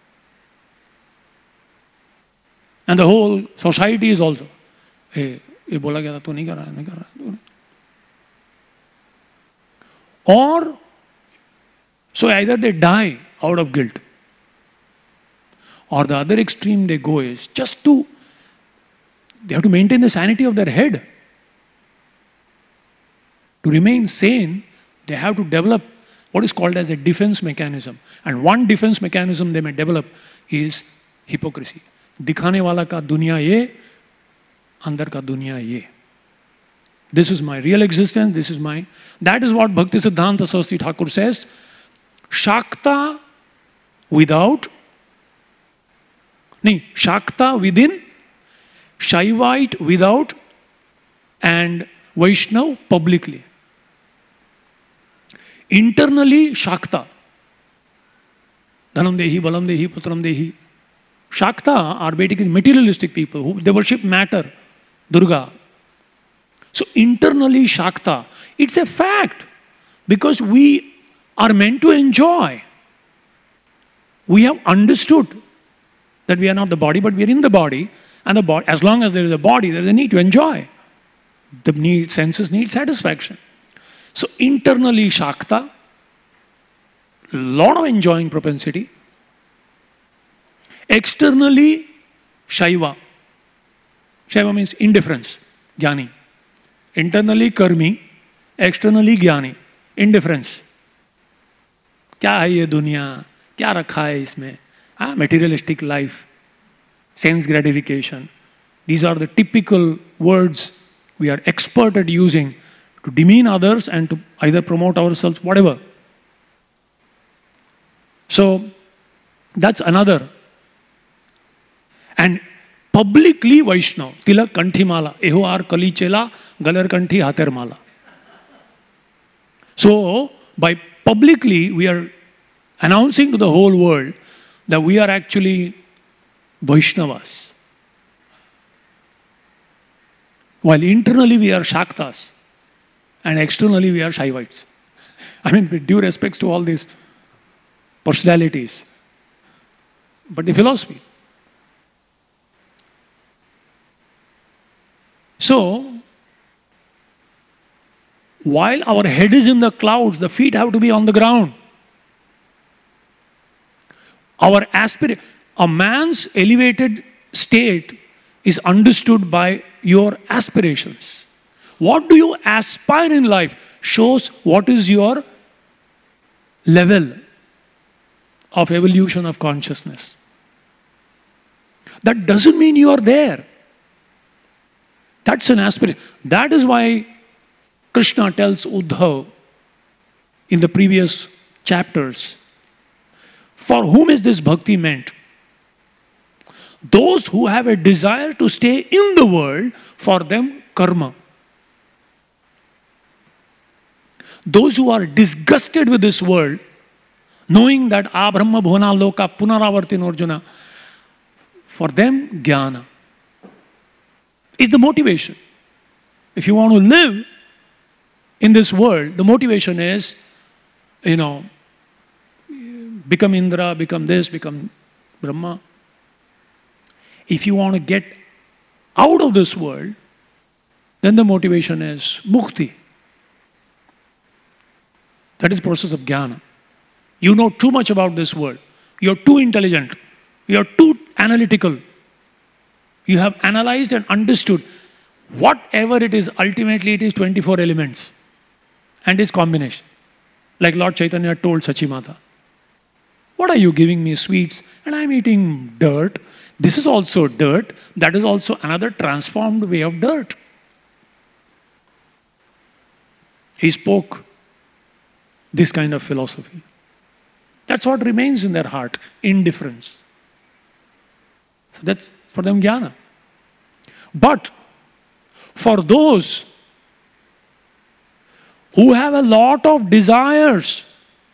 And the whole society is also, hey, ye bola gaya tha, tu nahi kar raha, nahi kar raha. Or, so either they die out of guilt, or the other extreme they go is just to, they have to maintain the sanity of their head. To remain sane, they have to develop what is called as a defense mechanism. And one defense mechanism they may develop is hypocrisy. Dikhane wala ka dunya ye, andar ka dunya ye. This is my real existence, this is my... That is what Bhakti Siddhanta Saraswati Thakur says. Shakta without... No, Shakta within, Shaivite without, and Vaishnav publicly. Internally, Shakta. Dhanam dehi, balam dehi, putram dehi. Shakta are basically materialistic people who they worship matter, Durga. So internally, Shakta. It's a fact because we are meant to enjoy. We have understood that we are not the body, but we are in the body, and the body, as long as there is a body, there is a need to enjoy. The senses need satisfaction. So internally Shakta, lot of enjoying propensity. Externally Shaiva. Shaiva means indifference, Jnani. Internally Karmi, externally Jnani, indifference. क्या है ये दुनिया, क्या रखा है इसमें? Materialistic life, sense gratification. These are the typical words we are expert at using to demean others and to either promote ourselves, whatever. So, that's another. And publicly Vaishnav, Tilak Kanthi Mala, Eho ar Kali Chela, Galar Kanthi Hater Mala. So, by publicly we are announcing to the whole world that we are actually Vaishnavas. While internally we are Shaktas and externally we are Shaivites. I mean, with due respects to all these personalities, but the philosophy. So, while our head is in the clouds, the feet have to be on the ground. Our a man's elevated state is understood by your aspirations. What do you aspire in life shows what is your level of evolution of consciousness. That doesn't mean you are there. That's an aspiration. That is why Krishna tells Uddhav in the previous chapters, for whom is this bhakti meant? Those who have a desire to stay in the world, for them karma. Those who are disgusted with this world, knowing that Abrahma Bhuvana Loka Punaravartin Arjuna, for them jnana is the motivation. If you want to live in this world, the motivation is, become Indra, become this, become Brahma. If you want to get out of this world, then the motivation is mukti. That is the process of jnana. You know too much about this world. You're too intelligent. You're too analytical. You have analyzed and understood. Whatever it is, ultimately it is 24 elements and its combination. Like Lord Chaitanya told Sachimata, what are you giving me sweets and I'm eating dirt? This is also dirt. That is also another transformed way of dirt. He spoke this kind of philosophy. That's what remains in their heart, indifference. So that's for them jnana. But for those who have a lot of desires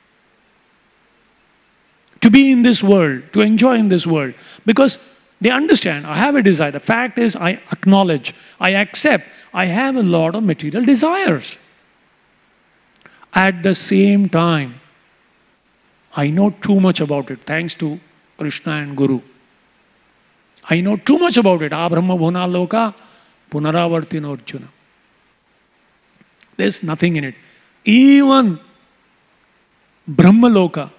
to be in this world, to enjoy in this world, because they understand, I have a desire. The fact is, I acknowledge, I accept, I have a lot of material desires. At the same time, I know too much about it, thanks to Krishna and Guru. I know too much about it. Abrahma Bhuvana Loka Punaravartin Arjuna. There's nothing in it. Even Brahma Loka,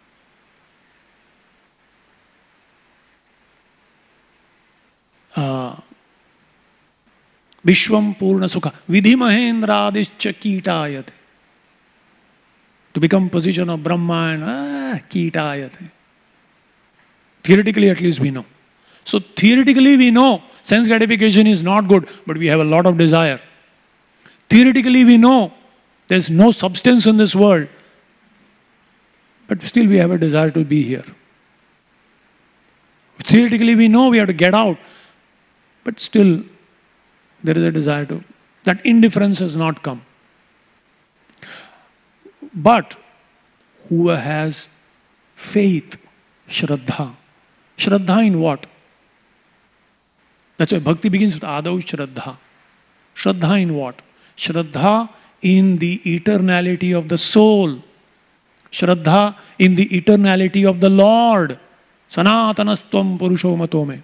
Vishwam Purna Sukha, Vidhi Mahendradischa Kitayate. To become position of Brahma and Kitayate. Theoretically, at least we know. So theoretically we know sense gratification is not good, but we have a lot of desire. Theoretically we know there's no substance in this world, but still we have a desire to be here. Theoretically we know we have to get out, but still there is a desire to. That indifference has not come. But who has faith, Shraddha. Shraddha in what? That's why bhakti begins with Adav Shraddha. Shraddha in what? Shraddha in the eternality of the soul. Shraddha in the eternality of the Lord. Sanatanastvam Purusho Matome.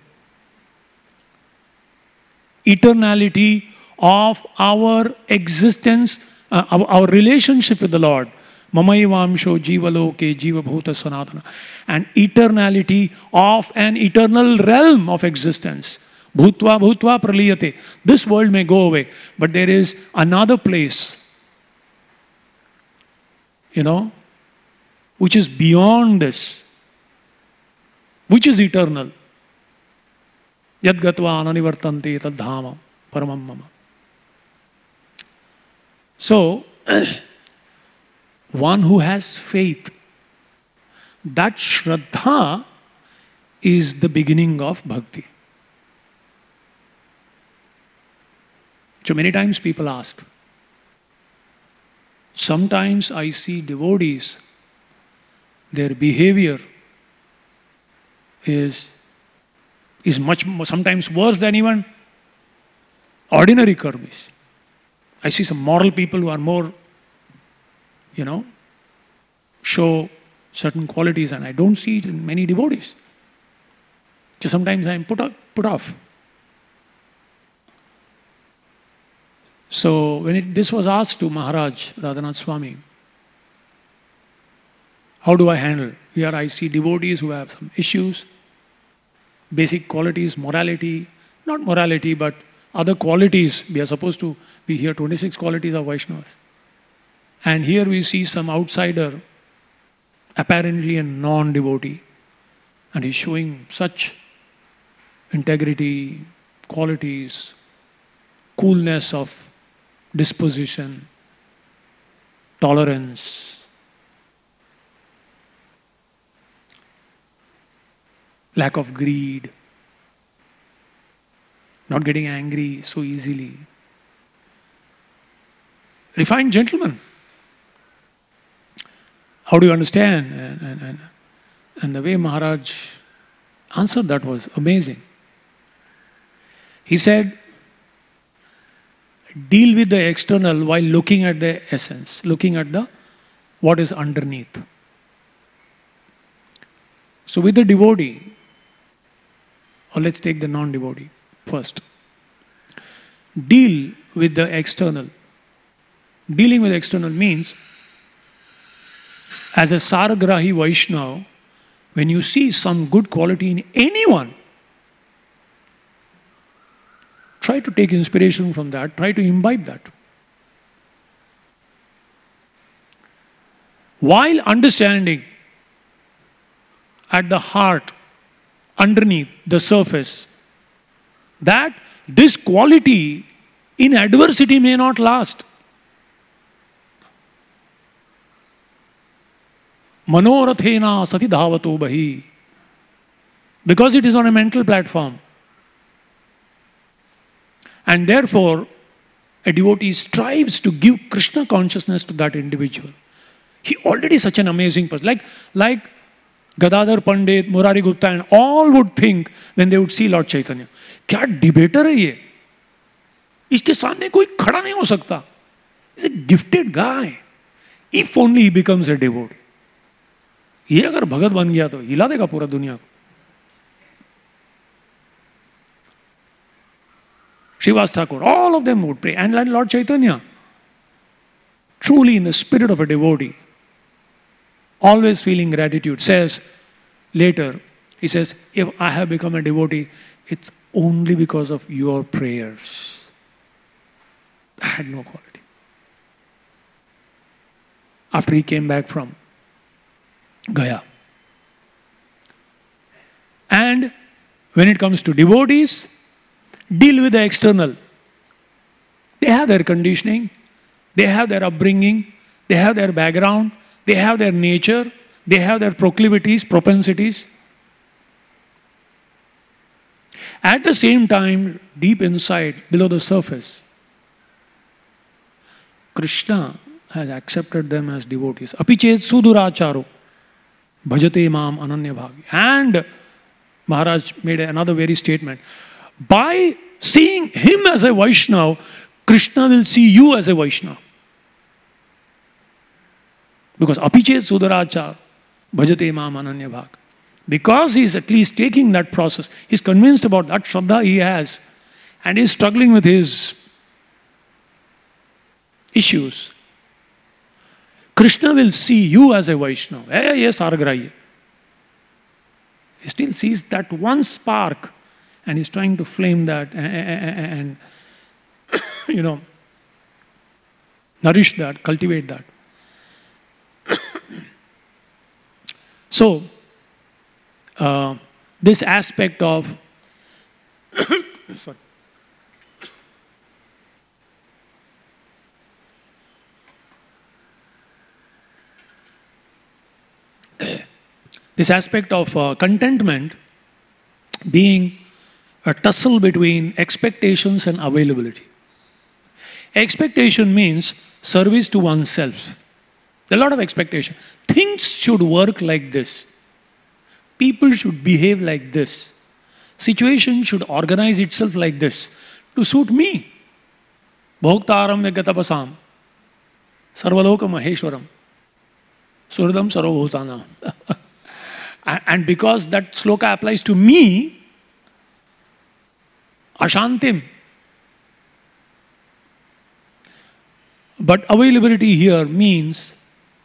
Eternality of our existence, our relationship with the Lord. Mamaivamsho Jivaloke Jiva Bhuta Sanatana. And eternality of an eternal realm of existence. Bhutva Bhutva Praliyate. This world may go away, but there is another place, which is beyond this, which is eternal. Yad Gatva Ananivartante Tad Dhama Paramam Mama. So, one who has faith, that Shraddha is the beginning of bhakti. So many times people ask, sometimes I see devotees, their behavior is much more, sometimes worse than even ordinary karmis. I see some moral people who are more, show certain qualities, and I don't see it in many devotees. So sometimes I am put off. So when this was asked to Maharaj Radhanath Swami, how do I handle? Here I see devotees who have some issues, basic qualities, morality, not morality, but other qualities. We are supposed to be here 26 qualities of Vaishnavas. And here we see some outsider apparently a non-devotee, and he's showing such integrity, qualities, coolness of disposition, tolerance, lack of greed, not getting angry so easily. Refined gentleman. How do you understand? And the way Maharaj answered that was amazing. He said, deal with the external while looking at the essence, looking at the what is underneath. So with the devotee, or let's take the non-devotee first. Deal with the external. Dealing with external means, as a Saragrahi Vaishnava, when you see some good quality in anyone, try to take inspiration from that, try to imbibe that. While understanding at the heart, underneath the surface, that this quality in adversity may not last. Manorathena sati dhavato bahi. Because it is on a mental platform. And therefore, a devotee strives to give Krishna consciousness to that individual. He already is such an amazing person. Like Gadadhar Pandit, Murari Gupta, and all would think when they would see Lord Chaitanya, क्या debater है ये? इसके सामने कोई खड़ा नहीं हो सकता. He's a gifted guy. If only he becomes a devotee. ये अगर भगत बन गया तो हिला देगा पूरा दुनिया को. Srivas Thakur, all of them would pray. And like Lord Chaitanya, truly in the spirit of a devotee, always feeling gratitude, says later, he says, if I have become a devotee, it's only because of your prayers. I had no quality. After he came back from Gaya. And when it comes to devotees, deal with the external. They have their conditioning, they have their upbringing, they have their background, they have their nature, they have their proclivities, propensities. At the same time, deep inside, below the surface, Krishna has accepted them as devotees. Apichet suduracharo bhajate mam ananya bhagi. And Maharaj made another very statement. By seeing him as a Vaishnava, Krishna will see you as a Vaishnava. Because apichet suduracharo bhajate mam ananya bhagi. Because he is at least taking that process, he is convinced about that Shraddha he has, and he is struggling with his issues. Krishna will see you as a Vaishnava. Yes, Saragrahi. He still sees that one spark and is trying to flame that and nourish that, cultivate that. So, this aspect of sorry. This aspect of contentment being a tussle between expectations and availability. Expectation means service to oneself. There are a lot of expectation. Things should work like this. People should behave like this. Situation should organize itself like this to suit me. Bhoktaram Megatapasam Sarvaloka Maheshwaram Surdam Sarvabhutanam. And because that sloka applies to me, Ashantim. But availability here means,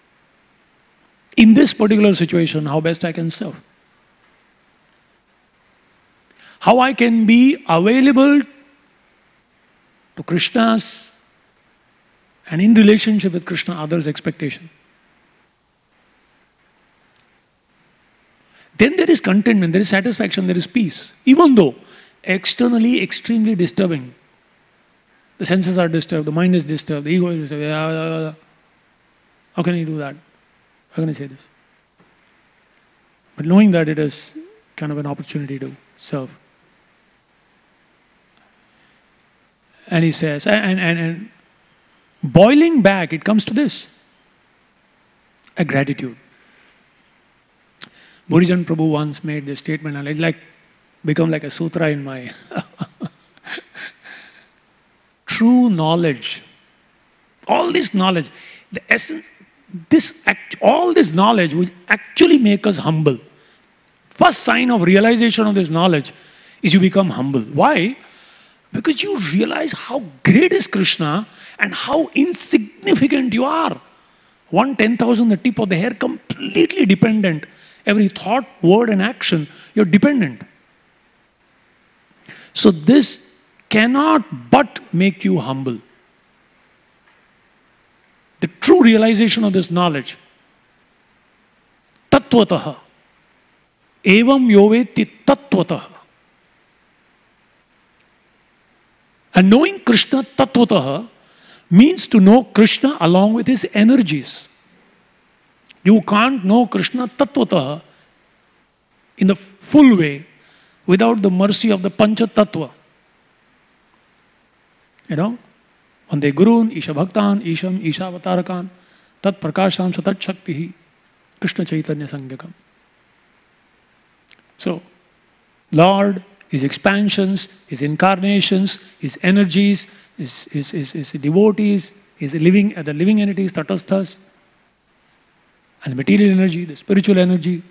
in this particular situation, how best I can serve. How I can be available to Krishna's and in relationship with Krishna, others' expectation. Then there is contentment, there is satisfaction, there is peace. Even though externally extremely disturbing. The senses are disturbed, the mind is disturbed, the ego is disturbed. How can you do that? How can I say this? But knowing that it is kind of an opportunity to serve. And he says, and boiling back, it comes to this. A gratitude. Burijan Prabhu once made this statement, and it's like become like a sutra in my true knowledge. All this knowledge, the essence, all this knowledge will actually make us humble. First sign of realization of this knowledge is you become humble. Why? Because you realize how great is Krishna and how insignificant you are. 1/10,000, the tip of the hair, completely dependent. Every thought, word and action, you're dependent. So this cannot but make you humble. The true realization of this knowledge, tattvataha, evam yoveti tattvataha. And knowing Krishna tattvataha means to know Krishna along with his energies. You can't know Krishna tattvataha in the full way without the mercy of the Pancha Tattva. You know, Vande Gurun, Isha Bhaktan, Isham, Isha Avatarakan, Tat Prakasham Satat Shakti, Krishna Chaitanya Sangyakam. So, Lord, his expansions, his incarnations, his energies, his devotees, his living entities, tatasthas, and the material energy, the spiritual energy.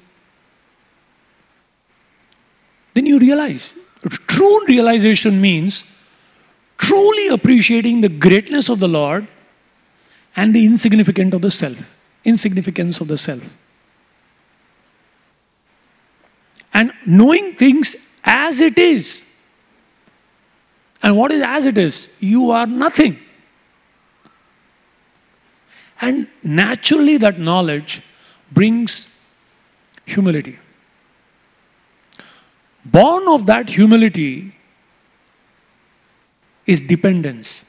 Then you realize, true realization means truly appreciating the greatness of the Lord and the insignificance of the self. And knowing things as it is. And what is as it is? You are nothing. And naturally that knowledge brings humility. Born of that humility is dependence.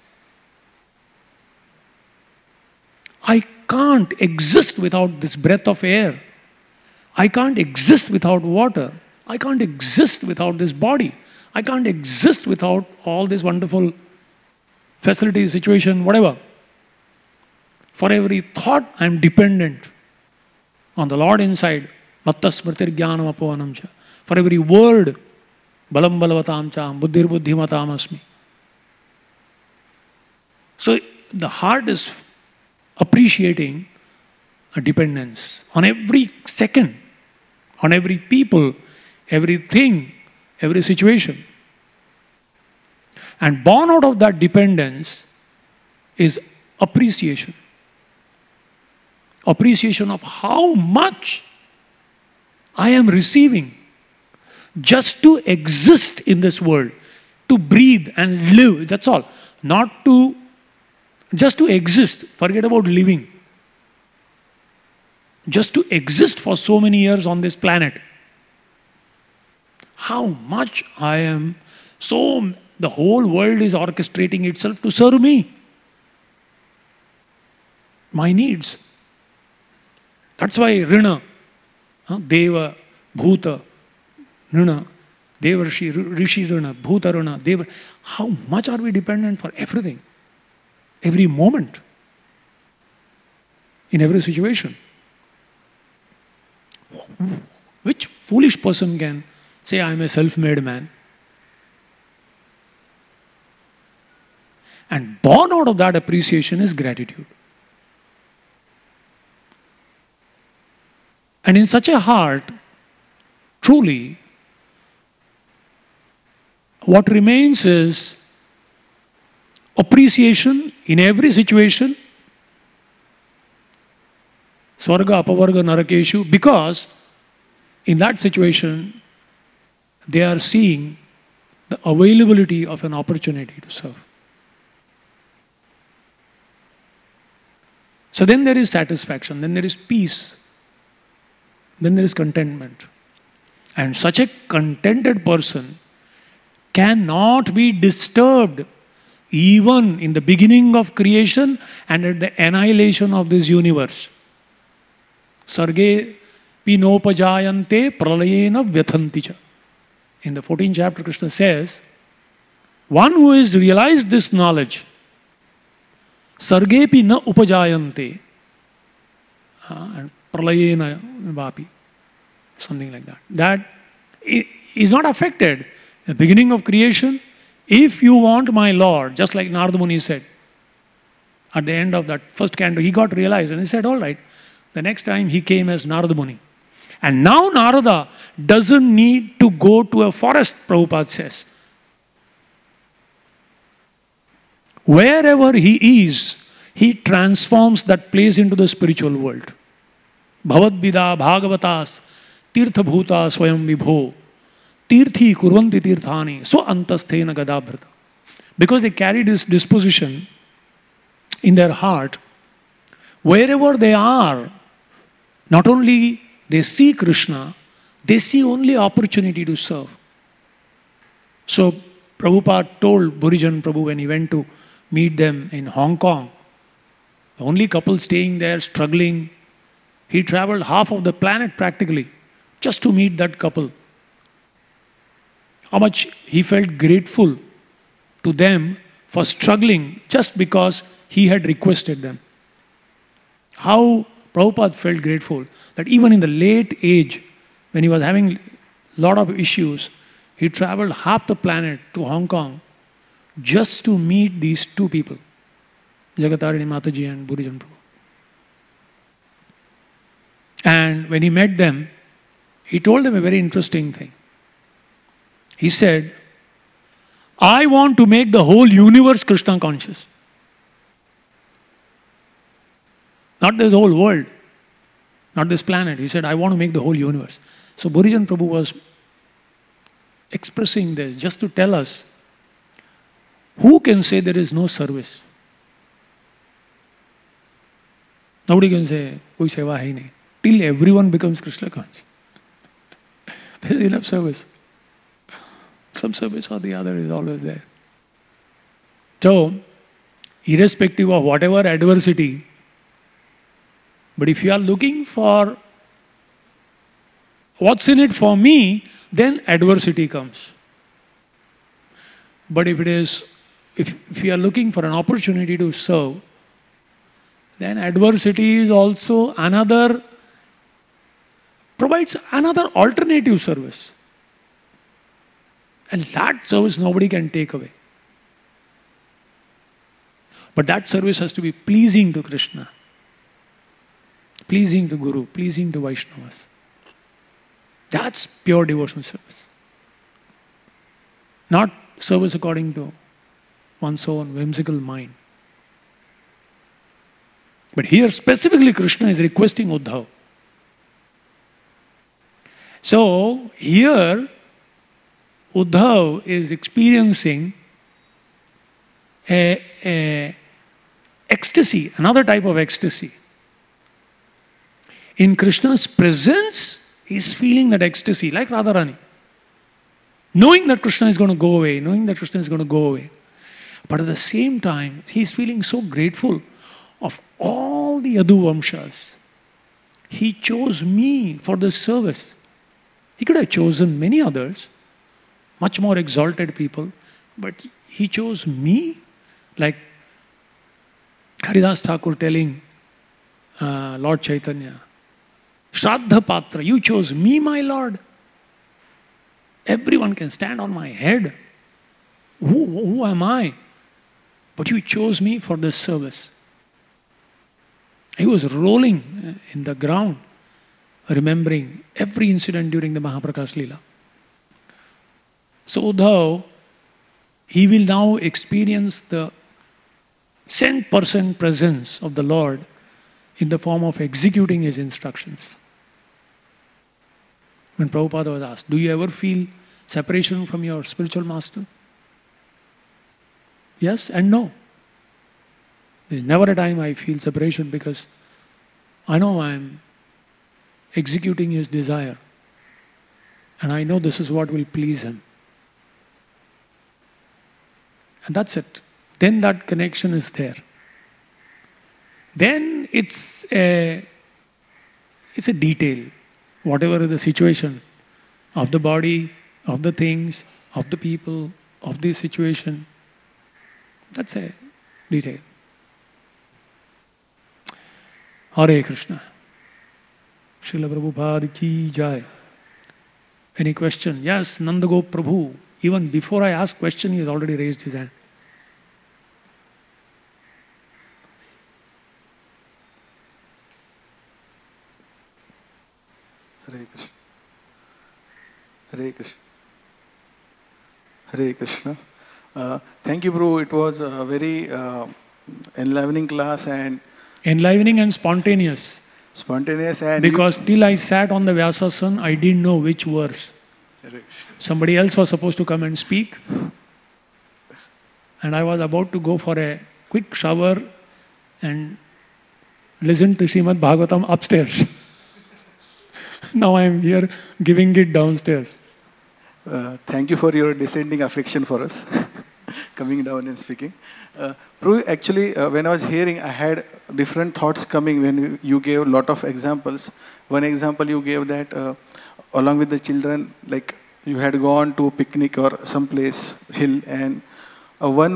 I can't exist without this breath of air. I can't exist without water. I can't exist without this body. I can't exist without all this wonderful facilities, situation, whatever. For every thought, I am dependent on the Lord inside. Mattas smritir jnanam apavanam cha. For every word, balam balavatam cha, buddhir buddhimatam asmi. So the heart is appreciating a dependence on every second, on every people, everything, every situation. And born out of that dependence is appreciation. Appreciation of how much I am receiving just to exist in this world, to breathe and live, that's all. Not to, just to exist, forget about living. Just to exist for so many years on this planet. How much I am, so the whole world is orchestrating itself to serve me. My needs. That's why Rina, Deva, Bhuta, Rina, Deva Rishi Rina, Bhuta Rina, Deva. How much are we dependent for everything? Every moment. In every situation. Which foolish person can say, I am a self-made man? And born out of that appreciation is gratitude. And in such a heart, truly, what remains is appreciation in every situation, Swarga, Apavarga, Narakeshu, because in that situation, they are seeing the availability of an opportunity to serve. So then there is satisfaction, then there is peace, then there is contentment. And such a contented person cannot be disturbed even in the beginning of creation and at the annihilation of this universe. Sarge pinopajayante pralayena vyathanti cha. In the 14th chapter, Krishna says, one who has realized this knowledge, sargepi na upajayante, and pralayena vapi, something like that. That is not affected. The beginning of creation, if you want my Lord, just like Narada Muni said, at the end of that first canto, he got realized and he said, all right, the next time he came as Narada Muni. And now Narada doesn't need to go to a forest, Prabhupada says. Wherever he is, he transforms that place into the spiritual world. Bhavad Vida Bhagavatas Tirtha Bhuta Swayam Vibho Tirthi Kurvanti Tirthani So Antasthena Gadabhrata. Because they carry this disposition in their heart, wherever they are, not only they see Krishna, they see only opportunity to serve. So Prabhupada told Burijan Prabhu when he went to meet them in Hong Kong, the only couple staying there, struggling, he traveled half of the planet practically just to meet that couple. How much he felt grateful to them for struggling just because he had requested them. How Prabhupada felt grateful that even in the late age, when he was having a lot of issues, he traveled half the planet to Hong Kong just to meet these two people, Jagatarini Mataji and Burijan Prabhu. And when he met them, he told them a very interesting thing. He said, I want to make the whole universe Krishna conscious. Not the whole world, not this planet. He said, I want to make the whole universe. So Burijan Prabhu was expressing this just to tell us, who can say there is no service? Nobody can say, koi seva hai nahi. Till everyone becomes Krishna conscious. There is enough service. Some service or the other is always there. So, irrespective of whatever adversity, but if you are looking for what's in it for me, then adversity comes. But if you are looking for an opportunity to serve, then adversity is also provides another alternative service. And that service nobody can take away. But that service has to be pleasing to Krishna, pleasing to Guru, pleasing to Vaishnavas. That's pure devotional service. Not service according to one's own whimsical mind. But here specifically Krishna is requesting Uddhava. So here Uddhava is experiencing a ecstasy, another type of ecstasy. In Krishna's presence, he is feeling that ecstasy, like Radharani. Knowing that Krishna is going to go away, knowing that Krishna is going to go away. But at the same time, he is feeling so grateful of all the Yadu Vamshas. He chose me for this service. He could have chosen many others, much more exalted people, but he chose me, like Haridas Thakur telling Lord Chaitanya, Shraddha Patra, you chose me, my Lord. Everyone can stand on my head. Who am I? But you chose me for this service. He was rolling in the ground, remembering every incident during the Mahaprakash Leela. So Uddhava, he will now experience the 100% presence of the Lord in the form of executing his instructions. When Prabhupada was asked, do you ever feel separation from your spiritual master? Yes and no. There's never a time I feel separation because I know I'm executing his desire. And I know this is what will please him. And that's it. Then that connection is there. Then it's a detail. Whatever is the situation of the body, of the things, of the people, of the situation, that's a detail. Hare Krishna. Srila Prabhupada ki jai. Any question? Yes, Nandagop Prabhu. Even before I ask question, he has already raised his hand. Hare Krishna. Hare Krishna. Hare Krishna. Thank you, Prabhu. It was a very enlivening class and Enlivening and spontaneous. spontaneous and Because till I sat on the Vyasasana, I didn't know which verse. Somebody else was supposed to come and speak. And I was about to go for a quick shower and listen to Srimad Bhagavatam upstairs. Now I am here giving it downstairs. Thank you for your descending affection for us, coming down and speaking. Prabhu, actually, when I was hearing, I had different thoughts coming when you gave a lot of examples. One example you gave that along with the children, like you had gone to a picnic or some place, hill, and one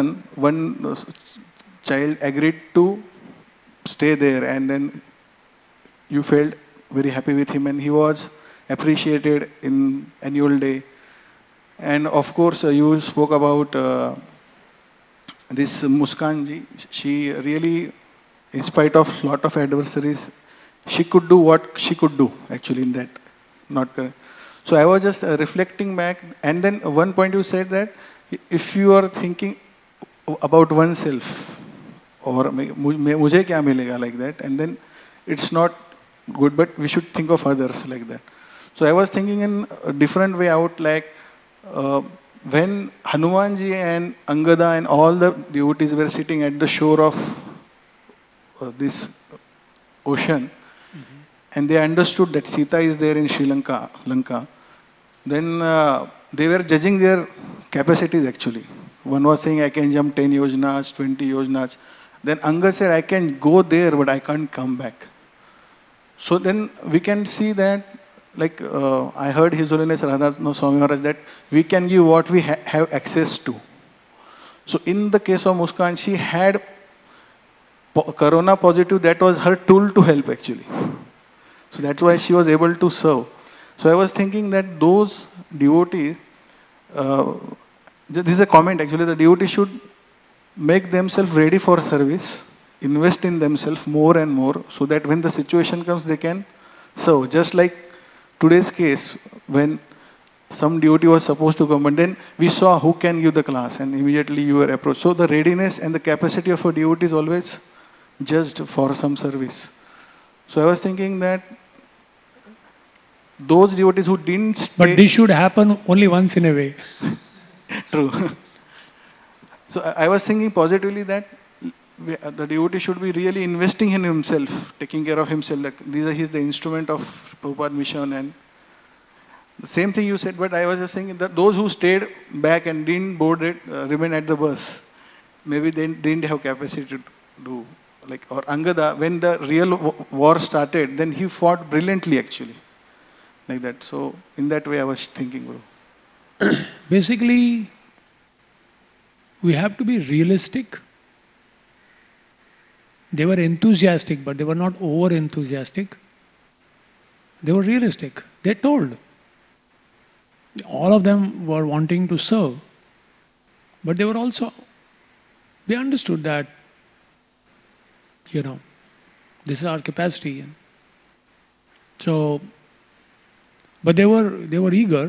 child agreed to stay there, and then you felt very happy with him, and he was appreciated in annual day. And of course, you spoke about this Muskan ji. She really, in spite of lot of adversaries, she could do what she could do actually in that. So I was just reflecting back, and then one point you said that if you are thinking about oneself, or mujhe kya milega like that, and then it's not good, but we should think of others like that. So I was thinking in a different way out, like when Hanumanji and Angada and all the devotees were sitting at the shore of this ocean, and they understood that Sita is there in Sri Lanka, then they were judging their capacities actually. One was saying, I can jump 10 yojnas, 20 yojnas. Then Angad said, I can go there, but I can't come back. So then we can see that, like I heard His Holiness Radha Swami Maharaj, that we can give what we have access to. So in the case of Muskan, she had corona positive, that was her tool to help actually. So that's why she was able to serve. So I was thinking that those devotees, this is a comment actually, the devotees should make themselves ready for service, invest in themselves more and more, so that when the situation comes, they can serve. Just like today's case, when some devotee was supposed to come, but then we saw who can give the class, and immediately you were approached. So the readiness and the capacity of a devotee is always judged for some service. So I was thinking that those devotees who didn't stay... But this should happen only once in a way. True. So I was thinking positively that the devotee should be really investing in himself, taking care of himself. Like he's the instrument of Prabhupada mission, and the same thing you said. But I was just saying that those who stayed back and didn't board it, remain at the bus, maybe they didn't have capacity to do. Like, or Angada, when the real war started, then he fought brilliantly actually. Like that. So in that way I was thinking, bro. Basically, we have to be realistic. They were enthusiastic, but they were not over-enthusiastic. They were realistic. They told. All of them were wanting to serve. But they were also, they understood that, this is our capacity. So, but they were eager,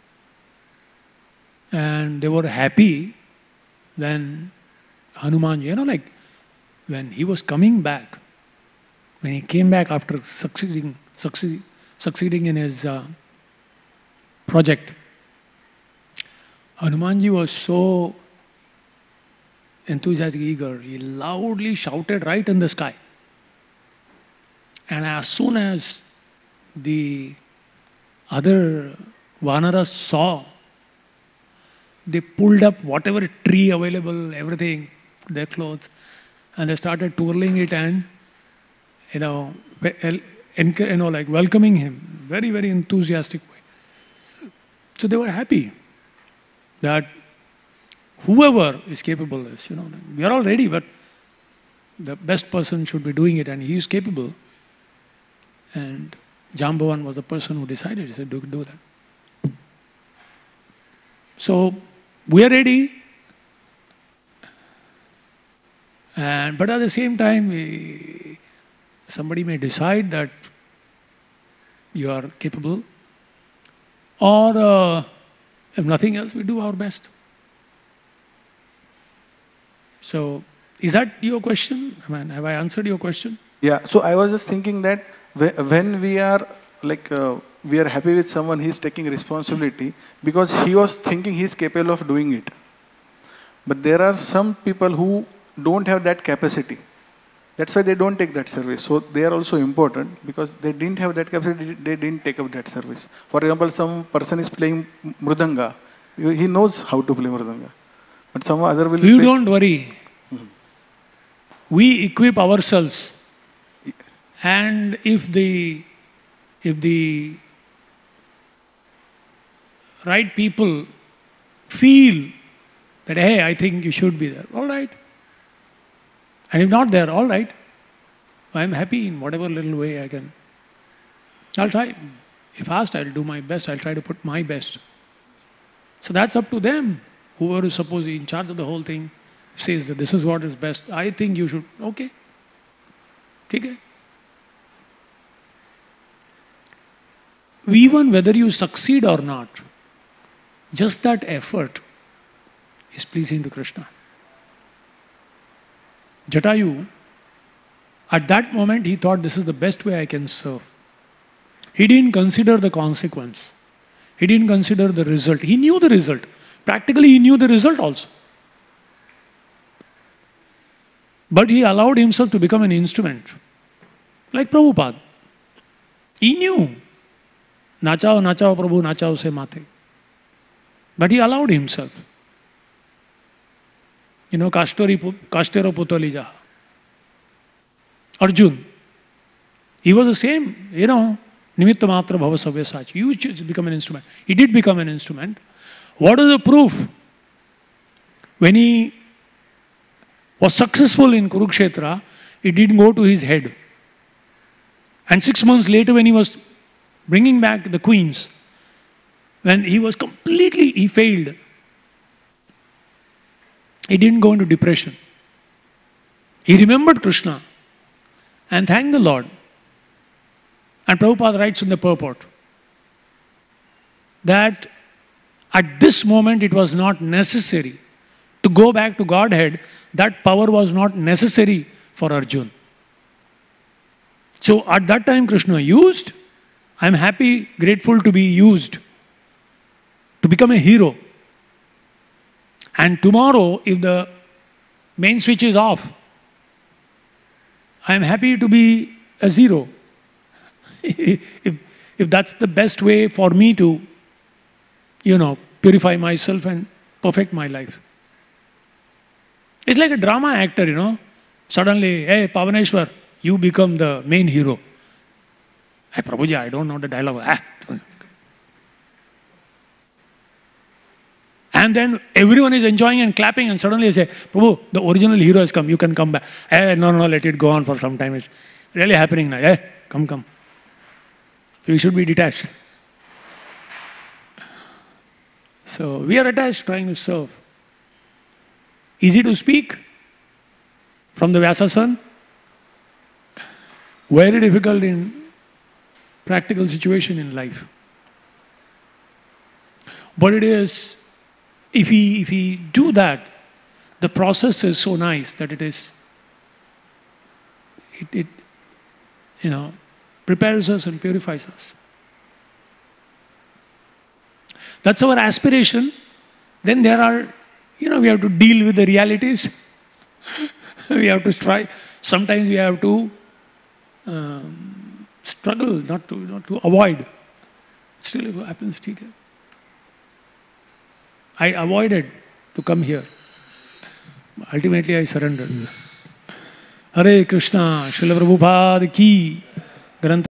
and they were happy when Hanuman, when he was coming back, when he came back after succeeding in his project, Hanumanji was so enthusiastic, eager. He loudly shouted right in the sky. And as soon as the other Vanaras saw, they pulled up whatever tree available, everything, their clothes, and they started twirling it and, like welcoming him, very, very enthusiastic way. So they were happy that whoever is capable is, we are all ready, but the best person should be doing it, and he is capable. And Jambavan was the person who decided, he said, do that. So we are ready, but at the same time, somebody may decide that you are capable, or if nothing else, we do our best. So, is that your question? I mean, have I answered your question? Yeah, so I was just thinking that when we are we are happy with someone, he's taking responsibility because he was thinking he's capable of doing it. But there are some people who don't have that capacity. That's why they don't take that service. So they are also important because they didn't have that capacity, they didn't take up that service. For example, some person is playing mridanga. He knows how to play mridanga. But some other will You don't worry. We equip ourselves. And if the right people feel that, hey, I think you should be there, all right. And if not there, all right. I'm happy in whatever little way I can. I'll try. If asked, I'll do my best. I'll try to put my best. So that's up to them. Whoever is supposed to be in charge of the whole thing says that this is what is best. I think you should. Okay. Okay. Even whether you succeed or not, just that effort is pleasing to Krishna. Jatayu, at that moment he thought this is the best way I can serve. He didn't consider the consequence. He didn't consider the result. He knew the result. Practically he knew the result also. But he allowed himself to become an instrument. Like Prabhupada. He knew. Nachao, nachao, Prabhu, nachao se mate. But he allowed himself. Kastero Putali Jaha. Arjun. He was the same, Nimitta Matra Bhava Sabyasachi. You should become an instrument. He did become an instrument. What is the proof? When he was successful in Kurukshetra, it didn't go to his head. And 6 months later, when he was bringing back the queens, when he failed. He didn't go into depression. He remembered Krishna and thanked the Lord. And Prabhupada writes in the purport that at this moment it was not necessary to go back to Godhead. That power was not necessary for Arjun. So at that time Krishna used. I am happy, grateful to be used to become a hero. And tomorrow, if the main switch is off, I am happy to be a zero. if that's the best way for me to, purify myself and perfect my life. It's like a drama actor, Suddenly, hey, Pavaneshwar, you become the main hero. Hey, Prabhuji, I don't know the dialogue. And then everyone is enjoying and clapping, and suddenly they say, Prabhu, the original hero has come, you can come back. Hey, no, let it go on for some time. It's really happening now. Hey, come. So we should be detached. So we are attached, trying to serve. Easy to speak from the Vyasasan. Very difficult in practical situation in life. But it is, if we do that, the process is so nice that it prepares us and purifies us. That's our aspiration. Then there are, we have to deal with the realities. We have to try. Sometimes we have to struggle, not to avoid. Still, it happens. I avoided to come here. Ultimately, I surrendered. Hare Krishna, Srila Prabhupada ki. Grantha